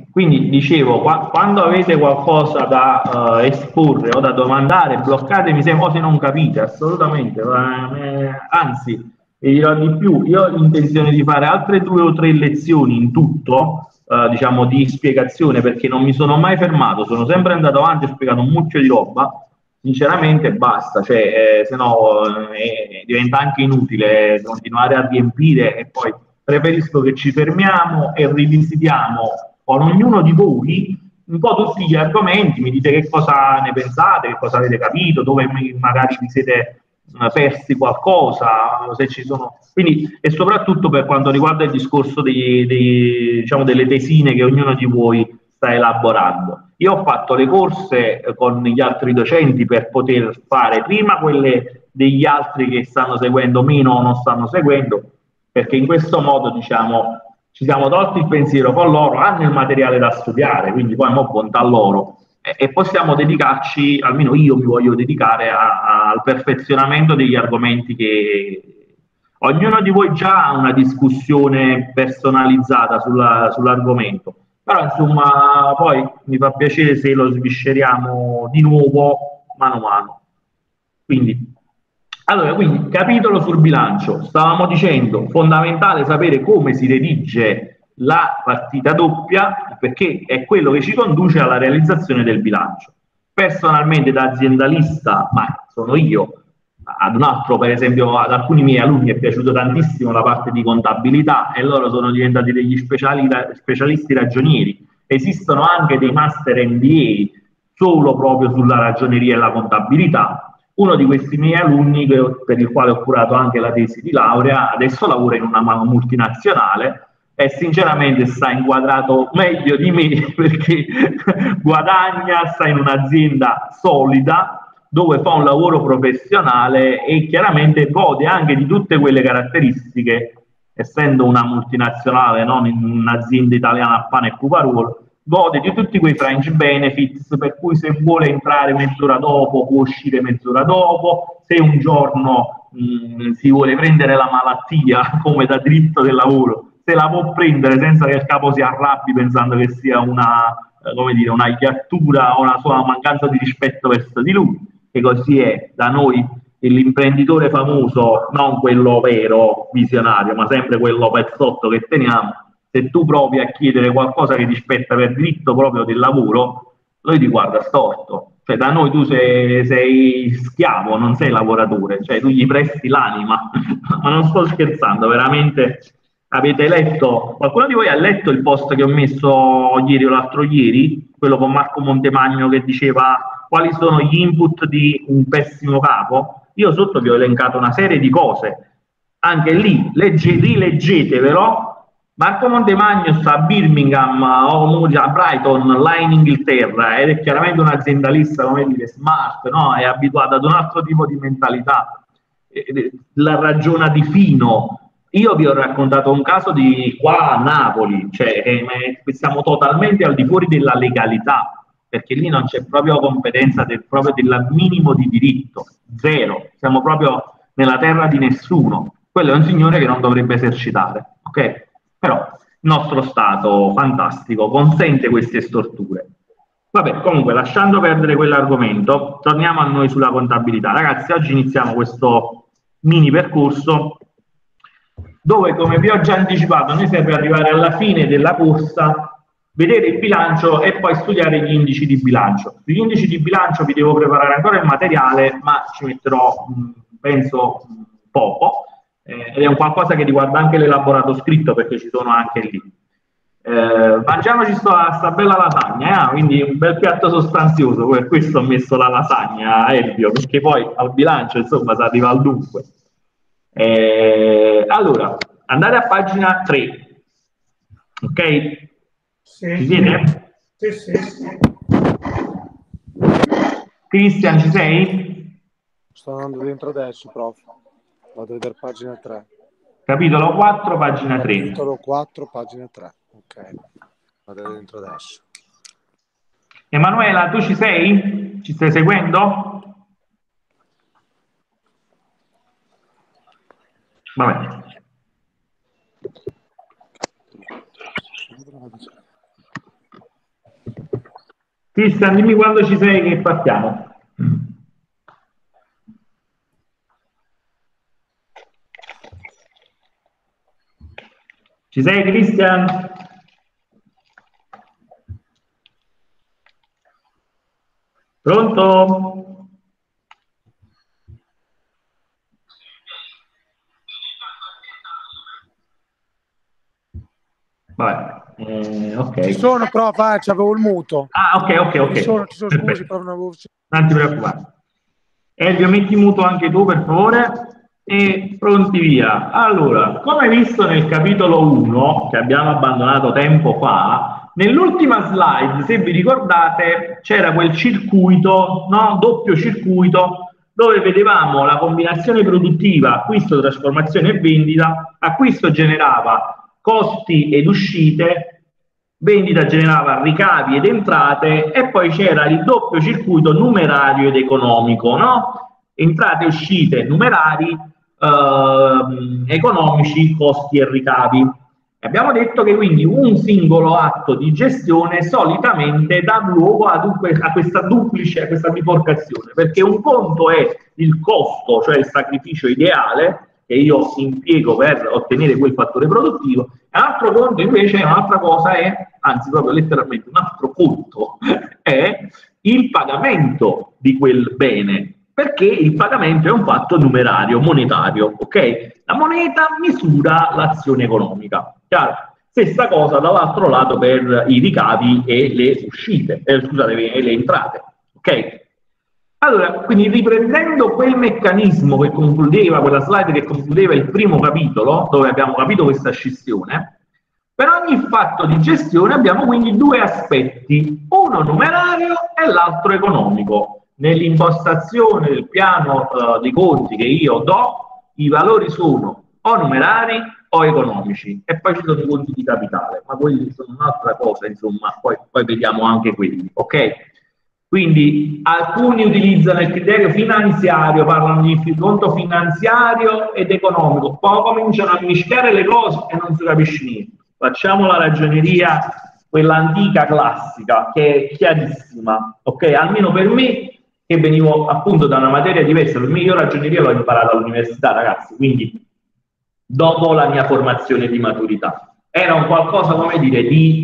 Quindi dicevo, quando avete qualcosa da esporre o da domandare, bloccatemi se non capite, assolutamente. Anzi, vi dirò di più, io ho intenzione di fare altre 2 o 3 lezioni in tutto, diciamo, di spiegazione, perché non mi sono mai fermato, sono sempre andato avanti, ho spiegato un mucchio di roba, sinceramente basta, cioè, se no diventa anche inutile continuare a riempire e poi preferisco che ci fermiamo e rivisitiamo con ognuno di voi un po' tutti gli argomenti, mi dite che cosa ne pensate, che cosa avete capito, dove magari vi siete persi qualcosa, se ci sono. Quindi, e soprattutto per quanto riguarda il discorso diciamo, delle tesine che ognuno di voi sta elaborando. Io ho fatto le corse con gli altri docenti per poter fare prima quelle degli altri che stanno seguendo meno o non stanno seguendo, perché in questo modo, diciamo, ci siamo tolti il pensiero con loro, hanno il materiale da studiare, quindi poi mo bontà a loro e possiamo dedicarci, almeno io mi voglio dedicare al perfezionamento degli argomenti che ognuno di voi già ha una discussione personalizzata sull'argomento, però insomma poi mi fa piacere se lo svisceriamo di nuovo mano a mano. Quindi, allora, quindi capitolo sul bilancio. Stavamo dicendo, fondamentale sapere come si redige la partita doppia, perché è quello che ci conduce alla realizzazione del bilancio. Personalmente, da aziendalista, ma sono io, ad un altro, per esempio, ad alcuni miei alunni è piaciuto tantissimo la parte di contabilità e loro sono diventati degli specialisti ragionieri. Esistono anche dei master MBA solo proprio sulla ragioneria e la contabilità. Uno di questi miei alunni, per il quale ho curato anche la tesi di laurea, adesso lavora in una multinazionale e sinceramente sta inquadrato meglio di me perché guadagna, sta in un'azienda solida dove fa un lavoro professionale e chiaramente gode anche di tutte quelle caratteristiche, essendo una multinazionale, non in un'azienda italiana a pane e puparuolo, gode di tutti quei fringe benefits per cui se vuole entrare mezz'ora dopo può uscire mezz'ora dopo, se un giorno si vuole prendere la malattia come da diritto del lavoro, se la può prendere senza che il capo si arrabbi pensando che sia una, come dire, una iattura o una sua mancanza di rispetto verso di lui, che così è da noi l'imprenditore famoso, non quello vero visionario, ma sempre quello pezzotto che teniamo. Se tu provi a chiedere qualcosa che ti spetta per diritto proprio del lavoro, lui ti guarda storto. Cioè, da noi tu sei schiavo, non sei lavoratore, cioè tu gli presti l'anima. Ma non sto scherzando, veramente. Avete letto, qualcuno di voi ha letto il post che ho messo ieri o l'altro ieri, quello con Marco Montemagno che diceva quali sono gli input di un pessimo capo? Io sotto vi ho elencato una serie di cose, anche lì rileggetevelo. Marco Montemagno sta a Birmingham o a Brighton, là in Inghilterra, ed è chiaramente un aziendalista, come dire, smart, no? È abituato ad un altro tipo di mentalità, la ragiona di fino. Io vi ho raccontato un caso di qua a Napoli, cioè siamo totalmente al di fuori della legalità, perché lì non c'è proprio competenza proprio del minimo di diritto, zero, siamo proprio nella terra di nessuno. Quello è un signore che non dovrebbe esercitare, ok? Però il nostro Stato fantastico consente queste storture. Vabbè, comunque, lasciando perdere quell'argomento, torniamo a noi sulla contabilità. Ragazzi, oggi iniziamo questo mini percorso dove, come vi ho già anticipato, noi serve arrivare alla fine della corsa, vedere il bilancio e poi studiare gli indici di bilancio. Sugli indici di bilancio vi devo preparare ancora il materiale, ma ci metterò, penso, poco, ed è un qualcosa che riguarda anche l'elaborato scritto perché ci sono anche lì. Mangiamoci sta bella lasagna, quindi un bel piatto sostanzioso, per questo ho messo la lasagna, Elvio, perché poi al bilancio insomma si arriva al dunque. Allora, andate a pagina 3, ok? Sì. Ci siete? Sì, sì. Cristian, ci sei? Sto andando dentro adesso, prof. Vado a vedere pagina 3. Capitolo 4, pagina 3. Capitolo 4, pagina 3. Ok. Vado dentro adesso. Emanuela, tu ci sei? Ci stai seguendo? Vabbè. Cristian, dimmi quando ci sei che partiamo. Ci sei, Cristian? Pronto? Vabbè, ok. Ci sono, però avevo il muto. Ah, ok. Ci sono, scusi, proprio non avevo... Non ti preoccupare. Elvio, metti muto anche tu, per favore. E pronti via. Allora, come visto nel capitolo 1, che abbiamo abbandonato tempo fa, nell'ultima slide, se vi ricordate, c'era quel circuito, no? Doppio circuito, dove vedevamo la combinazione produttiva, acquisto, trasformazione e vendita. Acquisto generava costi ed uscite, vendita generava ricavi ed entrate, e poi c'era il doppio circuito numerario ed economico, no? Entrate e uscite numerari, economici, costi e ricavi. Abbiamo detto che quindi un singolo atto di gestione solitamente dà luogo a questa duplice, a questa biforcazione, perché un conto è il costo, cioè il sacrificio ideale che io impiego per ottenere quel fattore produttivo, e un altro conto invece è un'altra cosa, anzi proprio letteralmente un altro conto è il pagamento di quel bene, perché il pagamento è un fatto numerario, monetario, ok? La moneta misura l'azione economica, chiaro? Stessa cosa dall'altro lato per i ricavi e le uscite, scusate, e le entrate, ok? Allora, quindi riprendendo quel meccanismo che concludeva, quella slide che concludeva il primo capitolo, dove abbiamo capito questa scissione, per ogni fatto di gestione abbiamo quindi due aspetti, uno numerario e l'altro economico. Nell'impostazione del piano dei conti che io do, i valori sono o numerari o economici, e poi ci sono i conti di capitale, ma quelli sono un'altra cosa, insomma, poi vediamo anche quelli, ok? Quindi alcuni utilizzano il criterio finanziario, parlano di conto finanziario ed economico, poi cominciano a mischiare le cose e non si capisce niente. Facciamo la ragioneria, quella antica classica, che è chiarissima, ok? Almeno per me, che venivo appunto da una materia diversa, per me io ragioneria l'ho imparata all'università, ragazzi, quindi dopo la mia formazione di maturità. Era un qualcosa, come dire, di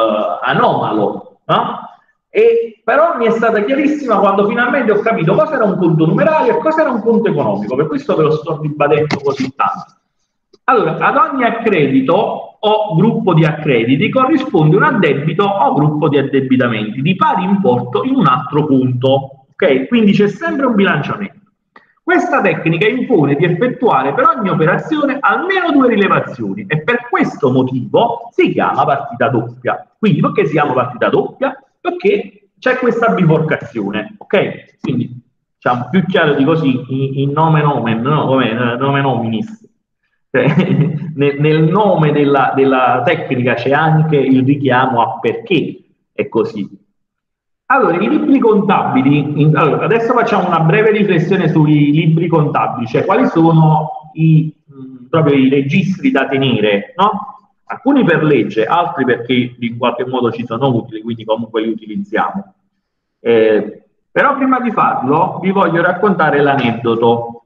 anomalo, no? E però mi è stata chiarissima quando finalmente ho capito cosa era un conto numerario e cosa era un conto economico, per questo ve lo sto ribadendo così tanto. Allora, ad ogni accredito o gruppo di accrediti corrisponde un addebito o gruppo di addebitamenti di pari importo in un altro conto, ok? Quindi c'è sempre un bilanciamento. Questa tecnica impone di effettuare per ogni operazione almeno due rilevazioni e per questo motivo si chiama partita doppia. Quindi perché si chiama partita doppia? Perché c'è questa biforcazione, ok? Quindi diciamo più chiaro di così, in nome nomen, no? Come nome nominis. Nel nome della tecnica c'è anche il richiamo a perché è così. Allora, i libri contabili, allora, adesso facciamo una breve riflessione sui libri contabili, cioè quali sono proprio i registri da tenere, no? Alcuni per legge, altri perché in qualche modo ci sono utili, quindi comunque li utilizziamo. Però prima di farlo vi voglio raccontare l'aneddoto.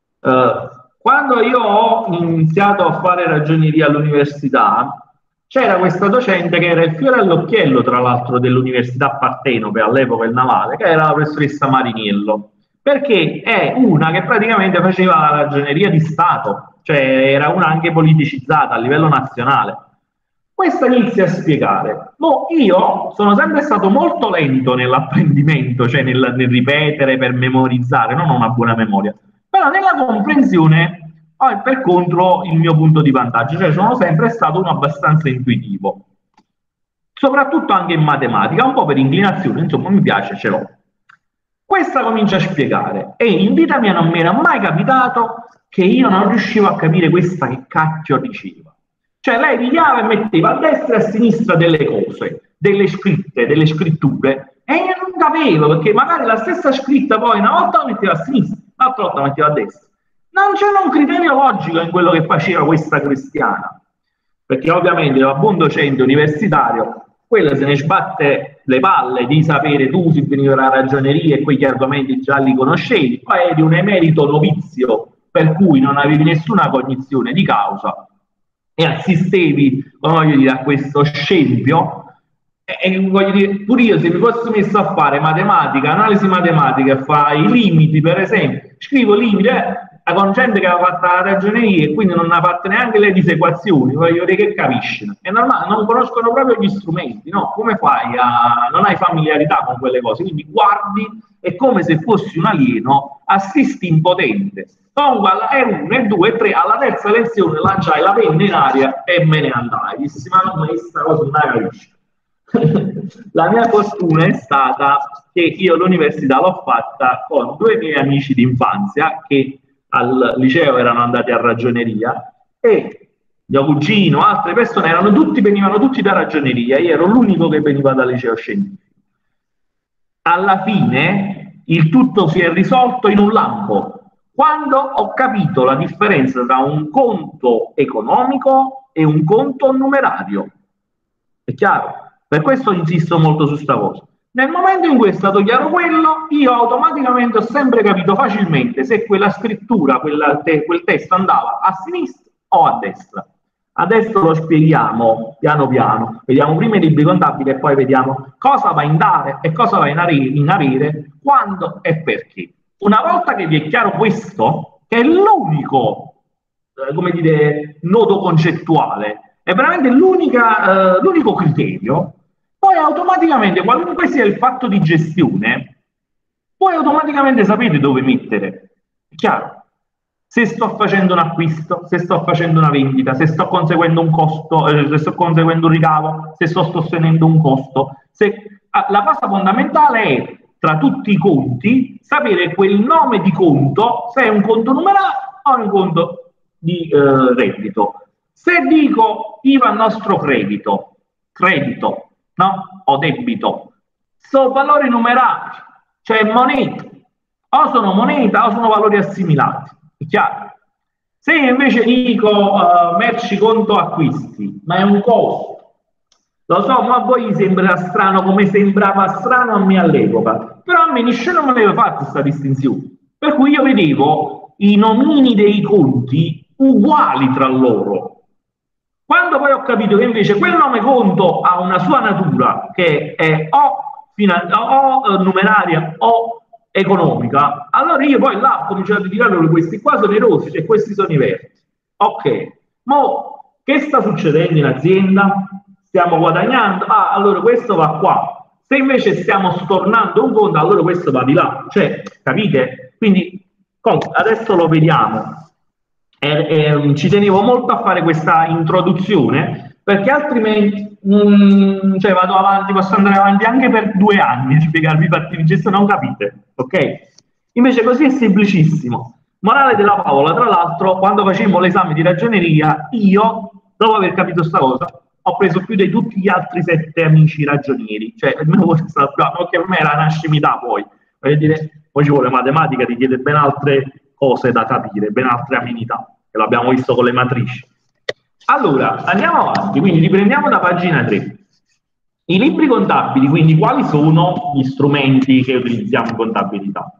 Quando io ho iniziato a fare ragioneria all'università, c'era questa docente che era il fiore all'occhiello, tra l'altro, dell'Università Partenope, all'epoca il Navale, che era la professoressa Mariniello, perché è una che praticamente faceva la ragioneria di Stato, cioè era una anche politicizzata a livello nazionale. Questa inizia a spiegare. Io sono sempre stato molto lento nell'apprendimento, cioè nel ripetere, per memorizzare, non ho una buona memoria, però nella comprensione ho per contro il mio punto di vantaggio, cioè sono sempre stato uno abbastanza intuitivo, soprattutto anche in matematica, un po' per inclinazione, insomma mi piace, ce l'ho. Questa comincia a spiegare e in vita mia non mi era mai capitato che io non riuscivo a capire questa che cacchio diceva. Cioè lei pigliava e metteva a destra e a sinistra delle cose, delle scritte, delle scritture, e io non capivo, perché magari la stessa scritta poi una volta la metteva a sinistra, l'altra volta la metteva a destra. Non c'era un criterio logico in quello che faceva questa cristiana, perché ovviamente da buon docente universitario, quella se ne sbatte le palle di sapere tu si veniva dalla ragioneria e quegli argomenti già li conoscevi, poi eri un emerito novizio per cui non avevi nessuna cognizione di causa e assistevi, voglio dire, a questo scempio. E voglio dire, pure io se mi fossi messo a fare matematica, analisi matematica, fai i limiti, per esempio, scrivo limiti, con gente che aveva fatto la ragioneria e quindi non ha fatto neanche le disequazioni, voglio dire che capiscono. È normale, non conoscono proprio gli strumenti, no? Come fai a... non hai familiarità con quelle cose, quindi guardi, è come se fossi un alieno, assisti impotente. Comunque è 1, è 2, è 3, alla terza lezione lanciai la penna in aria e me ne andai. Dissi, ma non questa cosa non la capisco. La mia fortuna è stata che io l'università l'ho fatta con 2 miei amici d'infanzia che al liceo erano andati a ragioneria e mio cugino, altre persone venivano tutti da ragioneria, io ero l'unico che veniva dal liceo scientifico. Alla fine il tutto si è risolto in un lampo quando ho capito la differenza tra un conto economico e un conto numerario. È chiaro? Per questo insisto molto su sta cosa. Nel momento in cui è stato chiaro quello, io automaticamente ho sempre capito facilmente se quella scrittura, quel testo andava a sinistra o a destra. Adesso lo spieghiamo piano piano, vediamo prima i libri contabili e poi vediamo cosa va in dare e cosa va in avere, quando e perché. Una volta che vi è chiaro questo, che è l'unico, come dire, nodo concettuale, è veramente l'unico criterio, poi automaticamente, qualunque sia il fatto di gestione, poi automaticamente sapete dove mettere. È chiaro? Se sto facendo un acquisto, se sto facendo una vendita, se sto conseguendo un costo, se sto conseguendo un ricavo, se sto sostenendo un costo. La cosa fondamentale è, tra tutti i conti, sapere quel nome di conto, se è un conto numerario o un conto di reddito. Se dico IVA al nostro credito, no? O debito, sono valori numerati, cioè moneta, o sono moneta o sono valori assimilati, è chiaro? Se invece dico merci conto acquisti, ma è un costo, lo so, ma a voi sembra strano come sembrava strano a me all'epoca, però a me nessuno me l'aveva fatto questa distinzione, per cui io vedevo i nomini dei conti uguali tra loro. Quando poi ho capito che invece quel nome conto ha una sua natura, che è o numeraria o economica, allora io poi là ho cominciato a dire allora questi qua sono i rossi e questi sono i verdi. Ok, ma che sta succedendo in azienda? Stiamo guadagnando? Ah, allora questo va qua. Se invece stiamo stornando un conto, allora questo va di là. Cioè, capite? Quindi, adesso lo vediamo. Ci tenevo molto a fare questa introduzione perché altrimenti cioè vado avanti, posso andare avanti anche per 2 anni a spiegarvi i fatti di gestione, non capite, ok? Invece così è semplicissimo. Morale della favola, tra l'altro, quando facevamo l'esame di ragioneria, io, dopo aver capito questa cosa, ho preso più di tutti gli altri 7 amici ragionieri, cioè almeno questo è stato bravo, che per me era una scimità poi, voglio dire, poi ci vuole matematica, richiede ben altre cose da capire, ben altre amenità, che l'abbiamo visto con le matrici. Allora, andiamo avanti, quindi riprendiamo da pagina 3. I libri contabili, quindi quali sono gli strumenti che utilizziamo in contabilità?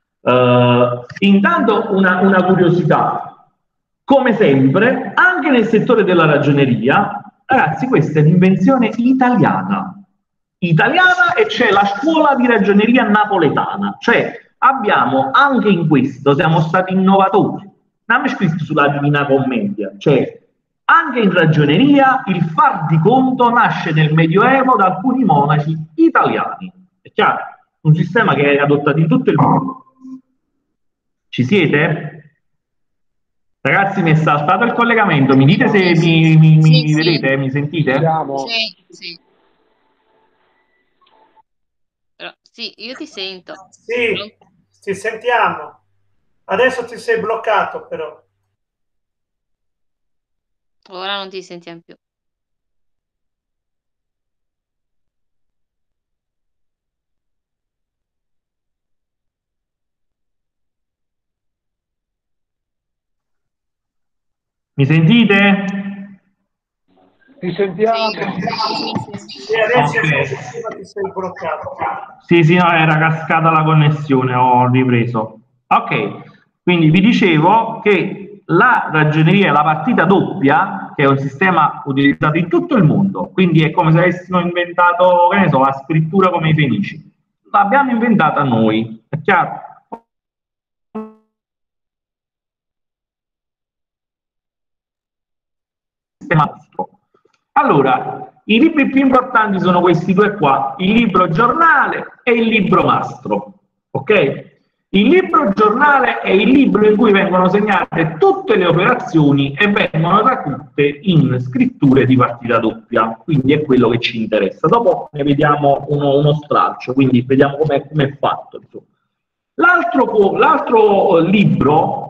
Intanto una curiosità, come sempre, anche nel settore della ragioneria, ragazzi, questa è un'invenzione italiana, e c'è la scuola di ragioneria napoletana, cioè abbiamo anche in questo, siamo stati innovatori, non abbiamo scritto sulla Divina Commedia, cioè anche in ragioneria il far di conto nasce nel Medioevo da alcuni monaci italiani, è chiaro? Un sistema che è adottato in tutto il mondo. Ci siete? Ragazzi, mi è saltato il collegamento, mi dite se mi vedete, mi sentite? Sì. Sì, io ti sento. Sì, ti sentiamo. Adesso ti sei bloccato però. Ora non ti sentiamo più. Mi sentite? Ti sentiamo. Sì. adesso Ok. ti sei bloccato. Sì, no, era cascata la connessione, ho ripreso. Ok, quindi vi dicevo che la ragioneria, la partita doppia, che è un sistema utilizzato in tutto il mondo, quindi è come se avessimo inventato, che ne so, la scrittura come i fenici. L'abbiamo inventata noi, è chiaro? Allora, i libri più importanti sono questi due qua, il libro giornale e il libro mastro, ok? Il libro giornale è il libro in cui vengono segnate tutte le operazioni e vengono tradotte in scritture di partita doppia, quindi è quello che ci interessa. Dopo ne vediamo uno stralcio, quindi vediamo come è fatto. L'altro libro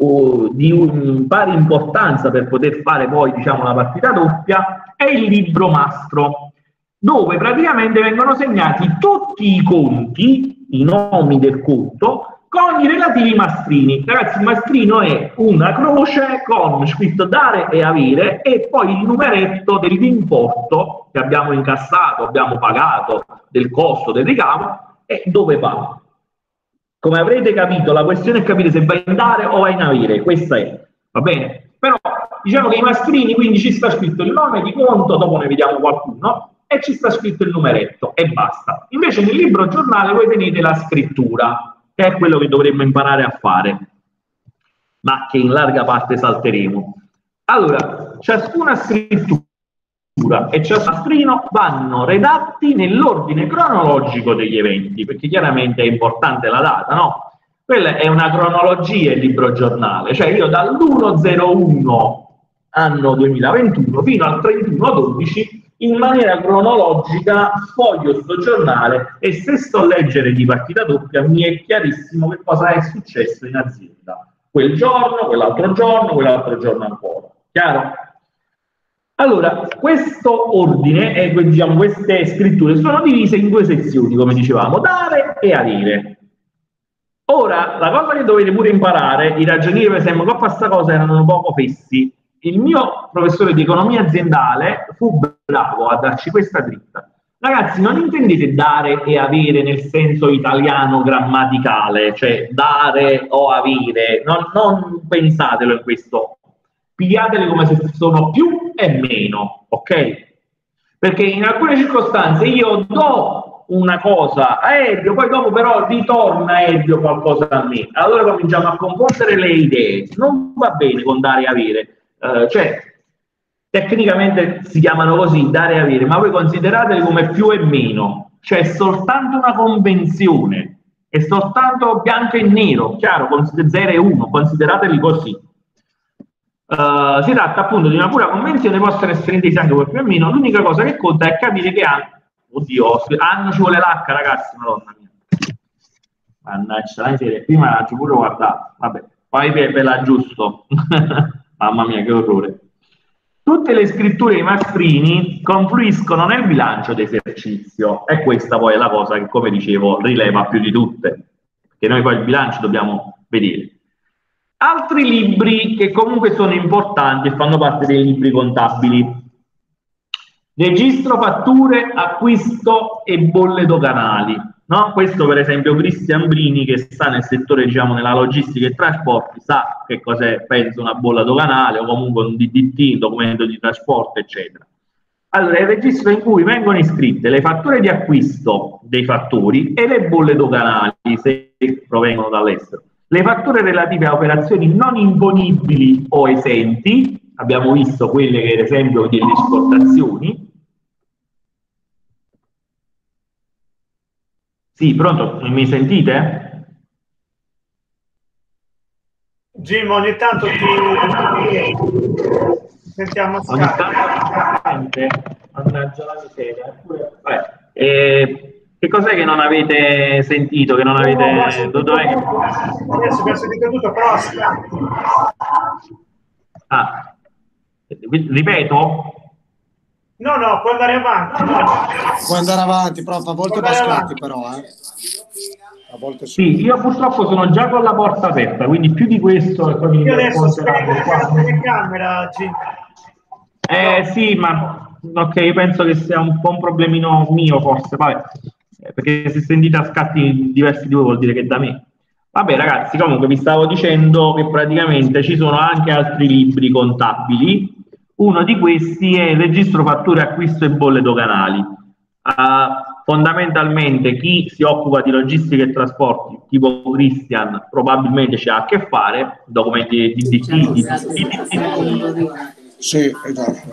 di pari importanza per poter fare poi, diciamo, la partita doppia è il libro mastro, dove praticamente vengono segnati tutti i conti, i nomi del conto, con i relativi mastrini. Ragazzi, il mastrino è una croce con scritto dare e avere e poi il numeretto dell'importo che abbiamo incassato, abbiamo pagato, del costo del ricavo e dove va. Come avrete capito, la questione è capire se vai in dare o vai in avere, questa è, va bene? Però diciamo che i mastrini, quindi ci sta scritto il nome di conto, dopo ne vediamo qualcuno, e ci sta scritto il numeretto e basta. Invece nel libro giornale voi tenete la scrittura, che è quello che dovremmo imparare a fare, ma che in larga parte salteremo. Allora, ciascuna scrittura e ciascun mastrino vanno redatti nell'ordine cronologico degli eventi, perché chiaramente è importante la data, no? Quella è una cronologia, il libro giornale, cioè io dall'1/01 anno 2021 fino al 31/12 in maniera cronologica sfoglio sto giornale e se sto a leggere di partita doppia mi è chiarissimo che cosa è successo in azienda quel giorno, quell'altro giorno ancora. Chiaro? Allora, questo ordine, diciamo, queste scritture sono divise in due sezioni, come dicevamo, dare e avere. Ora, la cosa che dovete pure imparare, i ragionieri per esempio, che questa cosa erano un poco fessi. Il mio professore di economia aziendale fu bravo a darci questa dritta. Ragazzi, non intendete dare e avere nel senso italiano grammaticale, cioè dare o avere, non pensatelo in questo. Pigliatele come se sono più e meno, ok? Perché in alcune circostanze io do una cosa a Elvio, poi dopo però ritorna Elvio qualcosa a me. Allora cominciamo a confondere le idee. Non va bene con dare e avere. Cioè, tecnicamente si chiamano così, dare e avere, ma voi considerateli come più e meno. Cioè, è soltanto una convenzione. È soltanto bianco e nero, chiaro, 0 e 1, considerateli così. Si tratta appunto di una pura convenzione, possono essere intesi anche per più o meno. L'unica cosa che conta è capire che anno ci vuole l'H, ragazzi, madonna mia. Mannaggia, la miseria, prima ci pure guardato, vabbè, poi ve l'aggiusto. Mamma mia, che orrore. Tutte le scritture dei mastrini confluiscono nel bilancio d'esercizio, e questa poi è la cosa che, come dicevo, rileva più di tutte, perché noi poi il bilancio dobbiamo vedere. Altri libri che comunque sono importanti e fanno parte dei libri contabili. Registro fatture, acquisto e bolle doganali. No? Questo per esempio Cristian Brini, che sta nel settore, diciamo, nella logistica e trasporti, sa che cos'è, penso, una bolla doganale o comunque un DDT, un documento di trasporto, eccetera. Allora, è il registro in cui vengono iscritte le fatture di acquisto dei fattori e le bolle doganali, se provengono dall'estero. Le fatture relative a operazioni non imponibili o esenti, abbiamo visto quelle che, ad esempio, delle esportazioni. Sì, pronto? Mi sentite? Jim, ogni tanto ti sentiamo sentite? Mannaggia la miseria. Che cos'è che non avete sentito? Che non avete... Adesso abbiamo sentito tutto, però ripeto? No, puoi andare avanti. Puoi andare avanti, prof, a volte va scatti però, A volte sì, io purtroppo sono già con la porta aperta, quindi più di questo... Io adesso spiego la telecamera, Jim. Sì, ma ok, penso che sia un po' un problemino mio forse, vabbè, perché se sentite a scatti diversi di voi vuol dire che è da me. Vabbè ragazzi, comunque vi stavo dicendo che praticamente ci sono anche altri libri contabili. Uno di questi è il registro fatture, acquisto e bolle doganali. Fondamentalmente chi si occupa di logistica e trasporti, tipo Christian, probabilmente ci ha a che fare, documenti di Sì, esatto.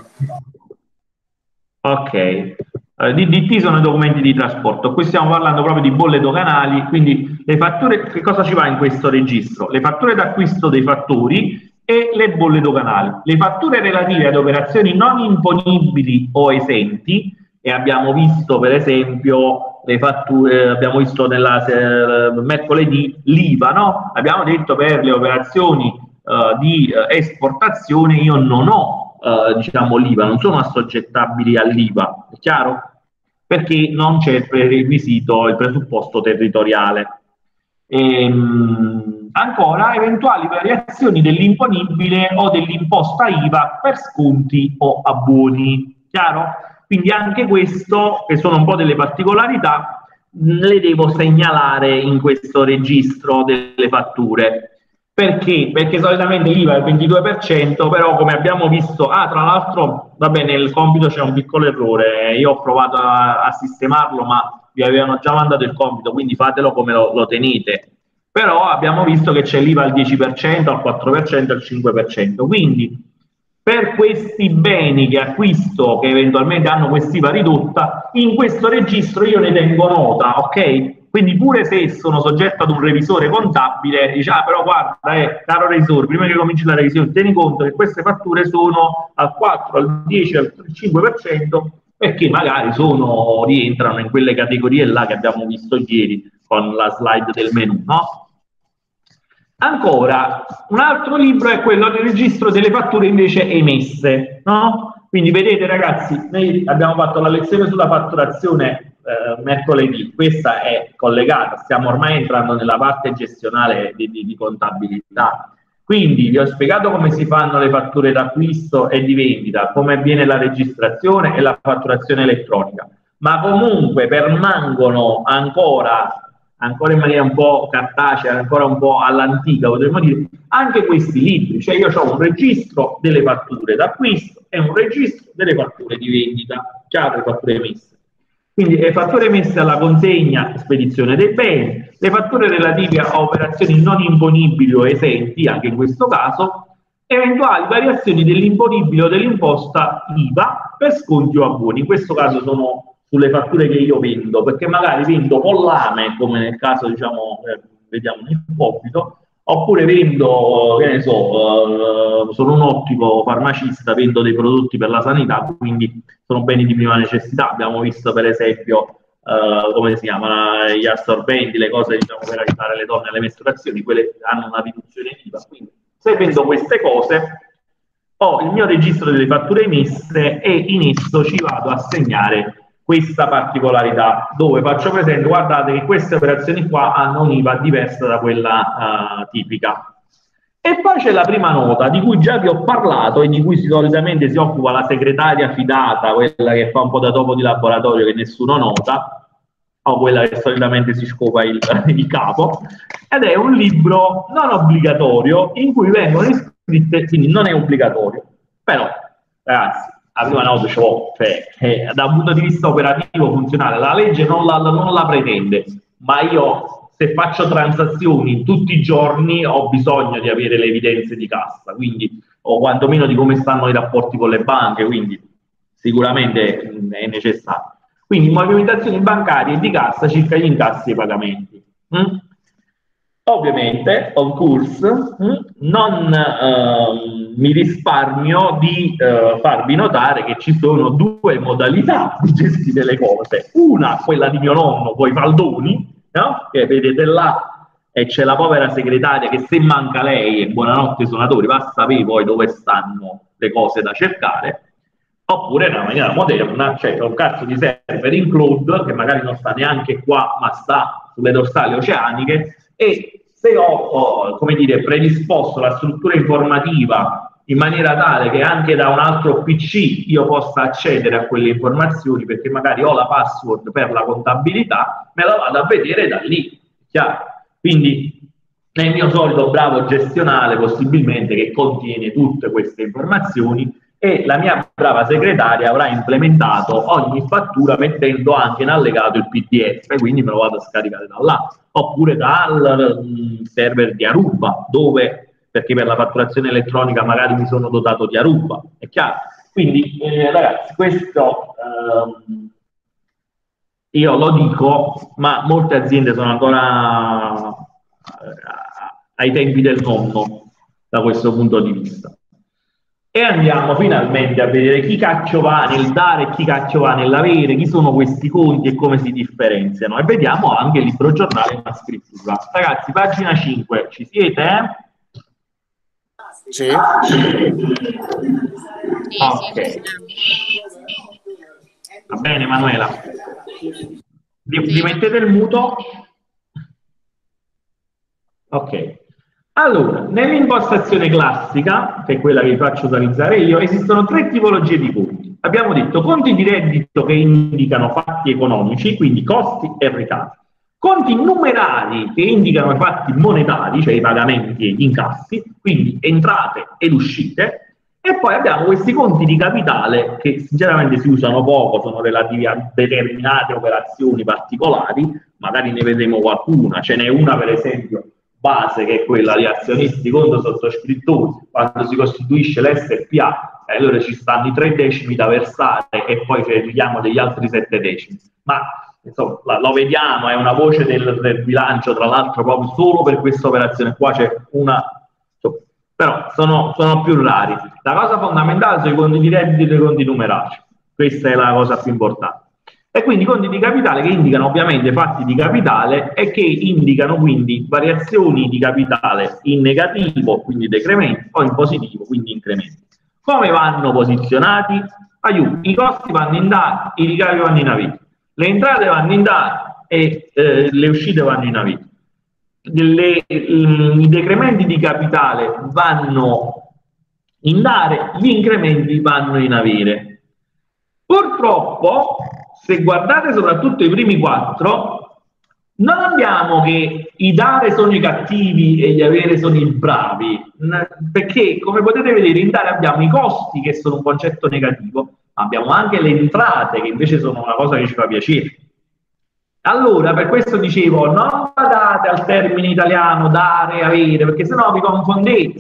ok. DDT sono i documenti di trasporto. Qui stiamo parlando proprio di bolle doganali, quindi le fatture, che cosa ci va in questo registro? Le fatture d'acquisto dei fattori e le bolle doganali. Le fatture relative ad operazioni non imponibili o esenti, e abbiamo visto per esempio le fatture, abbiamo visto mercoledì l'IVA, no? Abbiamo detto per le operazioni di esportazione io non ho diciamo l'IVA, non sono assoggettabili all'IVA, è chiaro? Perché non c'è il prerequisito, il presupposto territoriale. Ancora, eventuali variazioni dell'imponibile o dell'imposta IVA per sconti o abboni, chiaro? Quindi anche questo, che sono un po' delle particolarità, le devo segnalare in questo registro delle fatture. Perché? Perché solitamente l'IVA è il 22%, però come abbiamo visto, tra l'altro, vabbè, nel compito c'è un piccolo errore, io ho provato a sistemarlo, ma vi avevano già mandato il compito, quindi fatelo come lo tenete. Però abbiamo visto che c'è l'IVA al 10%, al 4% e al 5%, quindi per questi beni che acquisto, che eventualmente hanno quest'IVA ridotta, in questo registro io ne tengo nota, ok? Quindi pure se sono soggetto ad un revisore contabile, dice, però guarda, caro revisore, prima che cominci la revisione, tieni conto che queste fatture sono al 4, al 10, al 5%, perché magari rientrano in quelle categorie là che abbiamo visto ieri con la slide del menu, no? Ancora, un altro libro è quello del registro delle fatture invece emesse, no? Quindi vedete ragazzi, noi abbiamo fatto la lezione sulla fatturazione mercoledì, questa è collegata, stiamo ormai entrando nella parte gestionale di contabilità. Quindi vi ho spiegato come si fanno le fatture d'acquisto e di vendita, come avviene la registrazione e la fatturazione elettronica, ma comunque permangono ancora in maniera un po' cartacea, ancora un po' all'antica, potremmo dire, anche questi libri. Cioè io ho un registro delle fatture d'acquisto e un registro delle fatture di vendita, chiaro, le fatture emesse. Quindi le fatture emesse alla consegna e spedizione dei beni, le fatture relative a operazioni non imponibili o esenti, anche in questo caso, eventuali variazioni dell'imponibile o dell'imposta IVA per sconti o abboni. In questo caso sono sulle fatture che io vendo, perché magari vendo pollame, come nel caso, diciamo, vediamo nel compito, oppure vendo, che ne so, sono un ottico farmacista, vendo dei prodotti per la sanità, quindi sono beni di prima necessità. Abbiamo visto per esempio, come si chiamano, gli assorbenti, le cose, diciamo, per aiutare le donne alle mestruazioni, quelle hanno una riduzione IVA. Quindi se vendo queste cose, ho il mio registro delle fatture emesse e in esso ci vado a segnare questa particolarità, dove faccio presente, guardate che queste operazioni qua hanno un'IVA diversa da quella tipica. E poi c'è la prima nota, di cui già vi ho parlato e di cui solitamente si occupa la segretaria fidata, quella che fa un po' da topo di laboratorio che nessuno nota, o quella che solitamente si scopa il capo, ed è un libro non obbligatorio in cui vengono iscritte, quindi non è obbligatorio, però ragazzi, la prima nota cioè, da un punto di vista operativo funzionale la legge non la pretende, ma io se faccio transazioni tutti i giorni ho bisogno di avere le evidenze di cassa, quindi o quantomeno di come stanno i rapporti con le banche, quindi sicuramente è necessario. Quindi movimentazioni bancarie e di cassa circa gli incassi e i pagamenti. Ovviamente, of course, non mi risparmio di farvi notare che ci sono due modalità di gestire le cose. Una, quella di mio nonno, poi Faldoni, no? Che vedete là, e c'è la povera segretaria che se manca lei, e buonanotte suonatori, va a sapere poi dove stanno le cose da cercare. Oppure in una maniera moderna, cioè un cazzo di server in cloud che magari non sta neanche qua, ma sta sulle dorsali oceaniche, e se ho come dire, predisposto la struttura informativa in maniera tale che anche da un altro PC io possa accedere a quelle informazioni, perché magari ho la password per la contabilità, me la vado a vedere da lì, chiaro? Quindi nel mio solito bravo gestionale, possibilmente, che contiene tutte queste informazioni, e la mia brava segretaria avrà implementato ogni fattura mettendo anche in allegato il PDF, quindi me lo vado a scaricare da là, oppure dal server di Aruba, dove, perché per la fatturazione elettronica magari mi sono dotato di Aruba, è chiaro? Quindi ragazzi, questo io lo dico, ma molte aziende sono ancora ai tempi del nonno da questo punto di vista. E andiamo finalmente a vedere chi cacchio va nel dare e chi cacchio va nell'avere, chi sono questi conti e come si differenziano. E vediamo anche il libro giornale in una scrittura. Ragazzi, pagina 5, ci siete? Sì. Ok. Va bene, Manuela. Vi mettete il muto? Ok. Allora, nell'impostazione classica, che è quella che vi faccio utilizzare io, esistono 3 tipologie di conti. Abbiamo detto conti di reddito che indicano fatti economici, quindi costi e ricavi. Conti numerari che indicano i fatti monetari, cioè i pagamenti e gli incassi, quindi entrate ed uscite. E poi abbiamo questi conti di capitale che sinceramente si usano poco, sono relativi a determinate operazioni particolari, magari ne vedremo qualcuna, ce n'è una per esempio base che è quella di azionisti contro sottoscrittori, quando si costituisce l'SPA, allora ci stanno i 3 decimi da versare e poi c'è il richiamo degli altri 7 decimi, ma insomma lo vediamo, è una voce del bilancio, tra l'altro proprio solo per questa operazione qua c'è una, però sono più rari. La cosa fondamentale sono i conti di reddito e i conti numerari, questa è la cosa più importante. E quindi i conti di capitale che indicano ovviamente fatti di capitale e che indicano quindi variazioni di capitale in negativo, quindi decrementi, o in positivo, quindi incrementi. Come vanno posizionati? Aiuto, i costi vanno in DAR, i ricavi vanno in avito, le entrate vanno in DAR e le uscite vanno in avito. I decrementi di capitale vanno in dare, gli incrementi vanno in avere. Purtroppo, se guardate soprattutto i primi 4, non abbiamo che i dare sono i cattivi e gli avere sono i bravi, perché come potete vedere in dare abbiamo i costi che sono un concetto negativo, ma abbiamo anche le entrate che invece sono una cosa che ci fa piacere. Allora, per questo dicevo, non badate al termine italiano dare, avere, perché sennò vi confondete.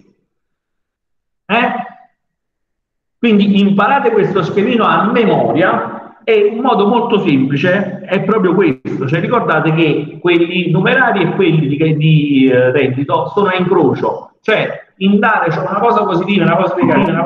Quindi imparate questo schemino a memoria e un modo molto semplice è proprio questo, cioè ricordate che quelli numerari e quelli di reddito sono a incrocio, cioè in dare c'è una cosa positiva e una cosa negativa.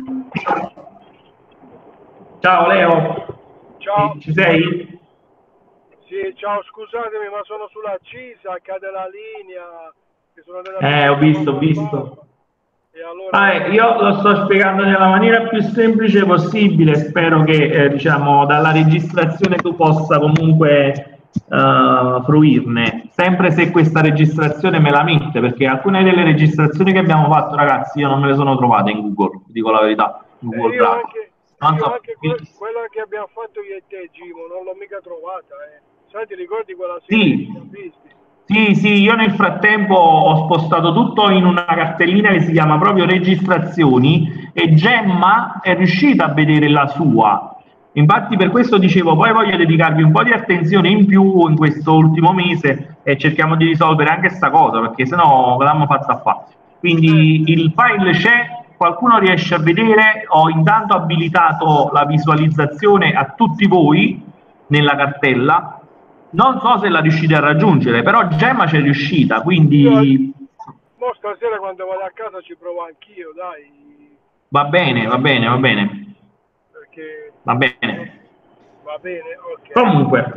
Ciao Leo, ciao. Ci sei? Sì, ciao, scusatemi, ma sono sulla Cisa, cade la linea. Che sono Ho visto. E allora... io lo sto spiegando nella maniera più semplice possibile, spero che diciamo, dalla registrazione tu possa comunque fruirne, sempre se questa registrazione me la mette, perché alcune delle registrazioni che abbiamo fatto, ragazzi, io non me le sono trovate in Google, dico la verità, in Google Drive. Anche quella che abbiamo fatto io e te, Gimo, non l'ho mica trovata. Sai, ti ricordi quella sera che ci siamo visti? Sì, io nel frattempo ho spostato tutto in una cartellina che si chiama proprio registrazioni e Gemma è riuscita a vedere la sua. Infatti per questo dicevo, poi voglio dedicarvi un po' di attenzione in più in questo ultimo mese e cerchiamo di risolvere anche questa cosa, perché sennò l'abbiamo fatta a fare. Quindi il file c'è, qualcuno riesce a vedere, ho intanto abilitato la visualizzazione a tutti voi nella cartella. Non so se la riuscite a raggiungere, però Gemma c'è riuscita, quindi... Mo stasera quando vado a casa ci provo anch'io, dai. Va bene. Perché... Va bene, ok. Comunque,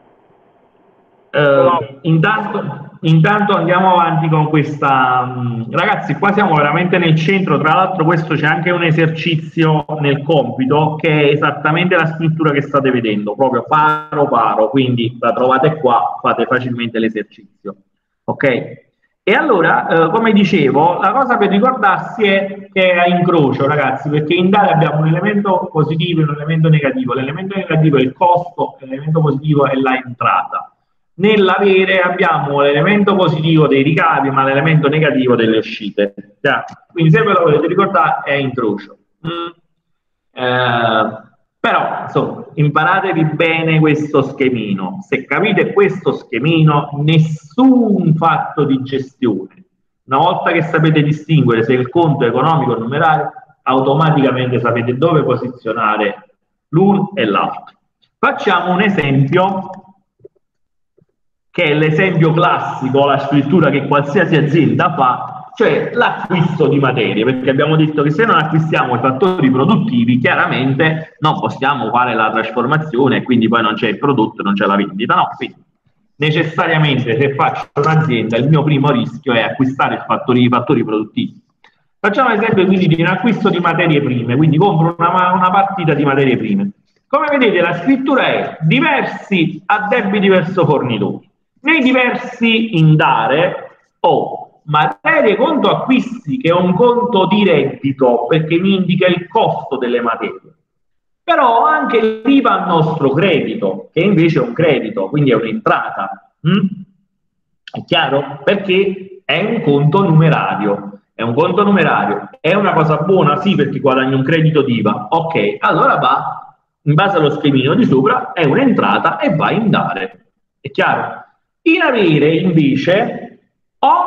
intanto andiamo avanti con questa... Ragazzi, qua siamo veramente nel centro, tra l'altro questo c'è anche un esercizio nel compito che è esattamente la scrittura che state vedendo, proprio paro, quindi la trovate qua, fate facilmente l'esercizio, ok? E allora, come dicevo, la cosa per ricordarsi è che è a incrocio, ragazzi, perché in DALE abbiamo un elemento positivo e un elemento negativo. L'elemento negativo è il costo, l'elemento positivo è la entrata. Nell'avere abbiamo l'elemento positivo dei ricavi, ma l'elemento negativo delle uscite. Quindi se ve lo volete ricordare è a incrocio. Però insomma, imparatevi bene questo schemino. Se capite questo schemino, nessun fatto di gestione. Una volta che sapete distinguere se il conto è economico o numerario, automaticamente sapete dove posizionare l'uno e l'altro. Facciamo un esempio che è l'esempio classico, la scrittura che qualsiasi azienda fa, cioè l'acquisto di materie, perché abbiamo detto che se non acquistiamo i fattori produttivi, chiaramente non possiamo fare la trasformazione e quindi poi non c'è il prodotto, non c'è la vendita, no? Quindi necessariamente se faccio un'azienda il mio primo rischio è acquistare i fattori produttivi. Facciamo l'esempio quindi di un acquisto di materie prime, quindi compro una partita di materie prime. Come vedete la scrittura è diversi addebiti verso fornitori. Nei diversi in dare ho materie conto acquisti, che è un conto di reddito perché mi indica il costo delle materie, però ho anche l'IVA al nostro credito, che invece è un credito, quindi è un'entrata. È chiaro? Perché è un conto numerario. È un conto numerario. È una cosa buona? Sì, perché guadagno un credito d'IVA. Ok, allora va, in base allo schemino di sopra, è un'entrata e va in dare. È chiaro? In avere invece ho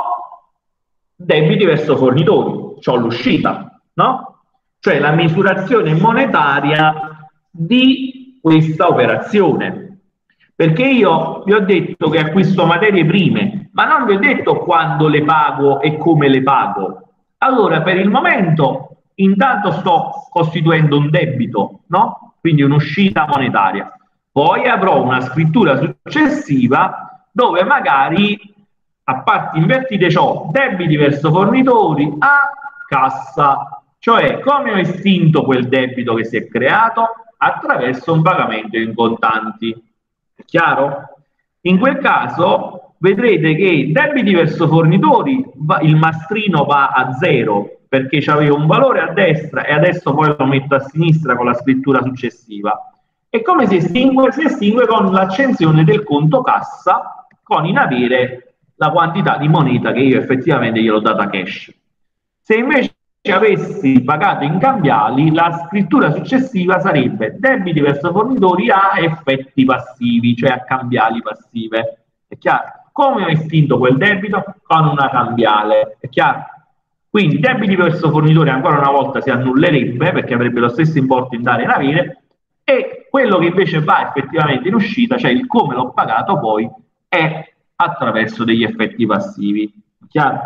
debiti verso fornitori, ho l'uscita, no? Cioè la misurazione monetaria di questa operazione. Perché io vi ho detto che acquisto materie prime, ma non vi ho detto quando le pago e come le pago. Allora, per il momento, intanto sto costituendo un debito, no? Quindi un'uscita monetaria. Poi avrò una scrittura successiva dove magari a parti invertite c'ho debiti verso fornitori a cassa, cioè come ho estinto quel debito che si è creato attraverso un pagamento in contanti. È chiaro? In quel caso vedrete che debiti verso fornitori il mastrino va a zero perché c'avevo un valore a destra e adesso poi lo metto a sinistra con la scrittura successiva. E come si estingue? Si estingue con l'accensione del conto cassa con in avere la quantità di moneta che io effettivamente gliel'ho data cash. Se invece avessi pagato in cambiali, la scrittura successiva sarebbe debiti verso fornitori a effetti passivi, cioè a cambiali passive. È chiaro? Come ho estinto quel debito? Con una cambiale. È chiaro? Quindi debiti verso fornitori ancora una volta si annullerebbe perché avrebbe lo stesso importo in dare e in avere, e quello che invece va effettivamente in uscita, cioè il come l'ho pagato poi, è attraverso degli effetti passivi. Chiaro?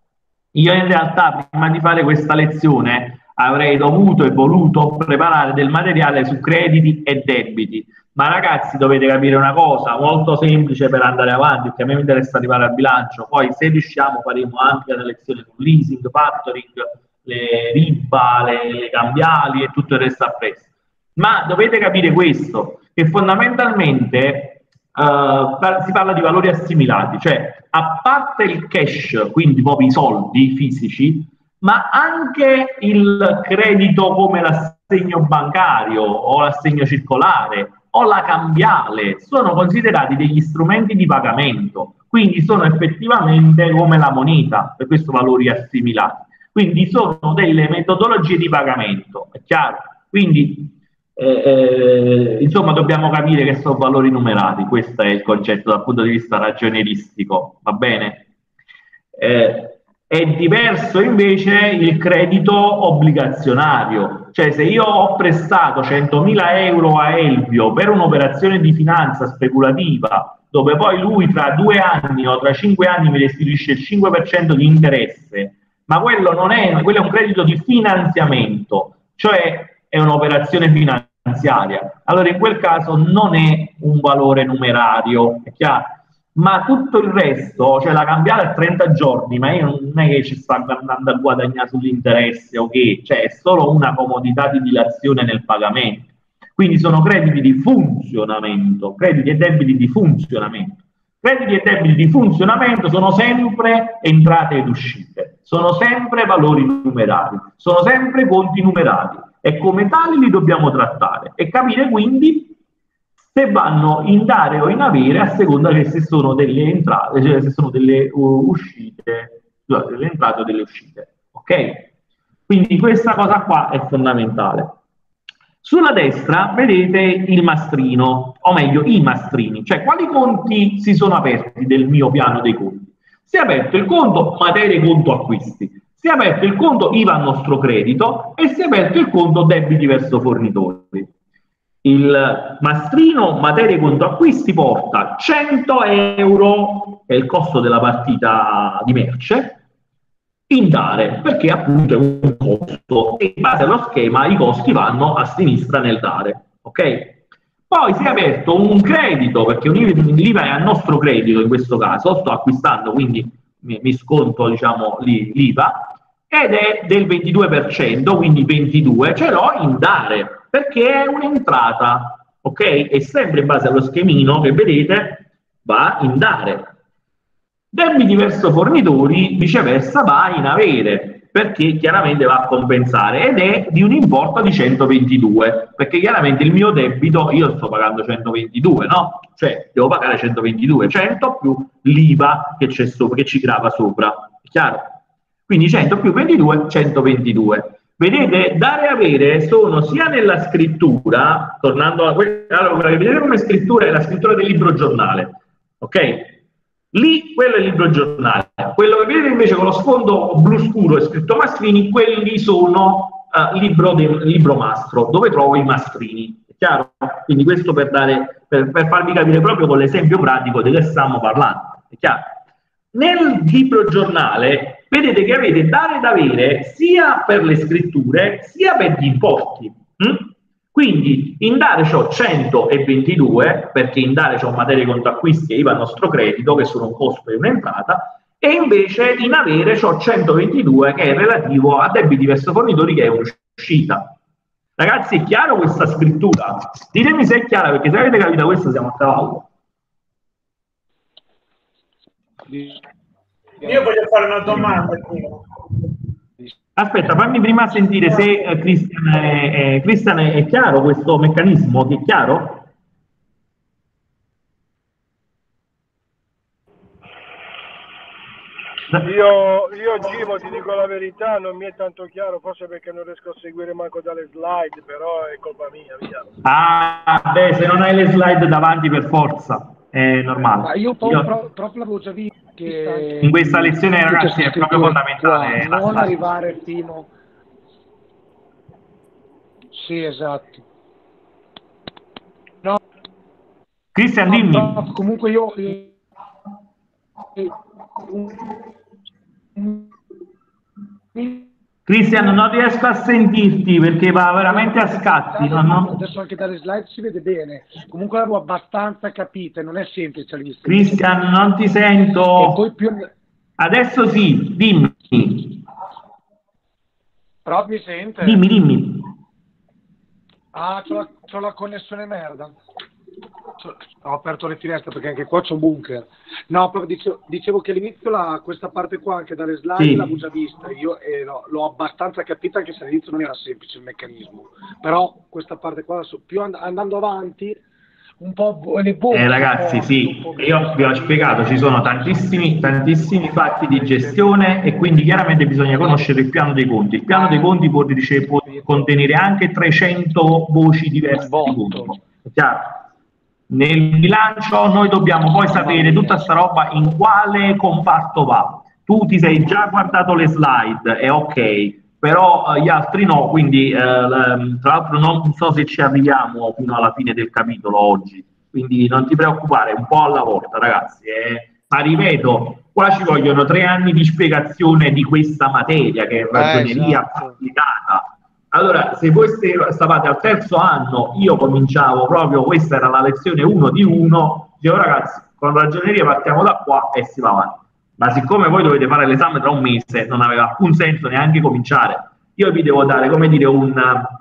Io in realtà prima di fare questa lezione avrei dovuto e voluto preparare del materiale su crediti e debiti, ma ragazzi dovete capire una cosa molto semplice per andare avanti, perché a me mi interessa arrivare al bilancio, poi se riusciamo faremo anche una lezione su leasing, factoring, le RIBA, le cambiali e tutto il resto appresso. Ma dovete capire questo, che fondamentalmente si parla di valori assimilati, cioè a parte il cash, quindi proprio i soldi fisici, ma anche il credito come l'assegno bancario o l'assegno circolare o la cambiale sono considerati degli strumenti di pagamento, quindi sono effettivamente come la moneta, per questo valori assimilati. Quindi sono delle metodologie di pagamento, è chiaro? Quindi insomma dobbiamo capire che sono valori numerati, questo è il concetto dal punto di vista ragionieristico, va bene? È diverso invece il credito obbligazionario, cioè se io ho prestato 100.000 euro a Elvio per un'operazione di finanza speculativa dove poi lui tra 2 anni o tra 5 anni mi restituisce il 5% di interesse, ma quello non è, quello è un credito di finanziamento, cioè è un'operazione finanziaria, allora in quel caso non è un valore numerario, è chiaro? Ma tutto il resto, cioè la cambiale a 30 giorni, ma io non è che ci sto andando a guadagnare sull'interesse o che, cioè è solo una comodità di dilazione nel pagamento. Quindi sono crediti di funzionamento, crediti e debiti di funzionamento. Crediti e debiti di funzionamento sono sempre entrate ed uscite, sono sempre valori numerati, sono sempre conti numerati e come tali li dobbiamo trattare e capire quindi se vanno in dare o in avere a seconda che se sono delle entrate, cioè se sono delle uscite, scusate, delle entrate o delle uscite. Ok? Quindi questa cosa qua è fondamentale. Sulla destra vedete il mastrino, o meglio i mastrini, cioè quali conti si sono aperti del mio piano dei conti. Si è aperto il conto materie conto acquisti, si è aperto il conto IVA a nostro credito e si è aperto il conto debiti verso fornitori. Il mastrino materie conto acquisti porta 100 euro, che è il costo della partita di merce, in dare, perché appunto è un costo e in base allo schema i costi vanno a sinistra nel dare, ok? Poi si è aperto un credito, perché l'IVA è a nostro credito in questo caso, sto acquistando, quindi mi sconto diciamo l'IVA, ed è del 22%, quindi 22, ce l'ho in dare, perché è un'entrata, ok? E sempre in base allo schemino che vedete va in dare. Debiti verso fornitori, viceversa, va in avere, perché chiaramente va a compensare, ed è di un importo di 122, perché chiaramente il mio debito, io sto pagando 122, no? Cioè, devo pagare 122, 100 più l'IVA che c'è sopra, che ci grava sopra, è chiaro? Quindi 100 più 22, 122. Vedete, dare e avere sono sia nella scrittura, tornando a allora, vedete come scrittura è la scrittura del libro giornale, ok? Lì quello è il libro giornale, quello che vedete invece con lo sfondo blu scuro e scritto mastrini, quelli sono libro mastro, dove trovo i mastrini, è chiaro? Quindi questo per farvi capire proprio con l'esempio pratico di che stiamo parlando, è chiaro? Nel libro giornale vedete che avete dare ed avere sia per le scritture sia per gli importi. Quindi in dare c'ho 122, perché in dare c'ho materie conto acquisti e IVA a nostro credito, che sono un costo e un'entrata, e invece in avere c'ho 122, che è relativo a debiti verso fornitori, che è un'uscita. Ragazzi, è chiaro questa scrittura? Ditemi se è chiara, perché se avete capito questa siamo a cavallo. Io voglio fare una domanda. Aspetta, fammi prima sentire se Cristian è chiaro questo meccanismo, che è chiaro? Io Gimo, ti dico la verità, non mi è tanto chiaro, forse perché non riesco a seguire manco dalle slide, però è colpa mia, via. Ah, beh, se non hai le slide davanti per forza, è normale. Ma io proprio l'avevo già visto che in questa lezione, ragazzi, è proprio fondamentale qua, non arrivare fino... Sì, esatto. No. Cristian, dimmi. No, comunque io Cristian, non riesco a sentirti perché va veramente a scatti. Adesso anche dalle slide si vede bene. Comunque l'avevo abbastanza capita, non è semplice all'inizio. Cristian, non ti sento. E poi più... Adesso sì, dimmi. Però mi sente? Dimmi. Ah, c'ho la connessione merda. Ho aperto le finestre perché anche qua c'è un bunker. No, proprio dicevo che all'inizio questa parte qua anche dalle slide sì, l'avevo già vista io e l'ho abbastanza capita, anche se all'inizio non era semplice il meccanismo. Però questa parte qua, più andando avanti, un po' le bombe. Ragazzi, sì, io vi ho spiegato, ci sono tantissimi fatti di gestione e quindi chiaramente bisogna conoscere il piano dei conti. Il piano dei conti può contenere anche 300 voci diverse di conto. È chiaro? Nel bilancio noi dobbiamo poi sapere tutta sta roba in quale comparto va. Tu ti sei già guardato le slide, è ok, però gli altri no, quindi tra l'altro non so se ci arriviamo fino alla fine del capitolo oggi, quindi non ti preoccupare, un po' alla volta ragazzi. Ma ripeto, qua ci vogliono 3 anni di spiegazione di questa materia che è ragioneria applicata. Allora, se voi stavate al 3° anno, io cominciavo proprio, questa era la lezione 1 di 1, dicevo ragazzi, con ragioneria partiamo da qua e si va avanti. Ma siccome voi dovete fare l'esame tra un mese, non aveva alcun senso neanche cominciare. Io vi devo dare, come dire, una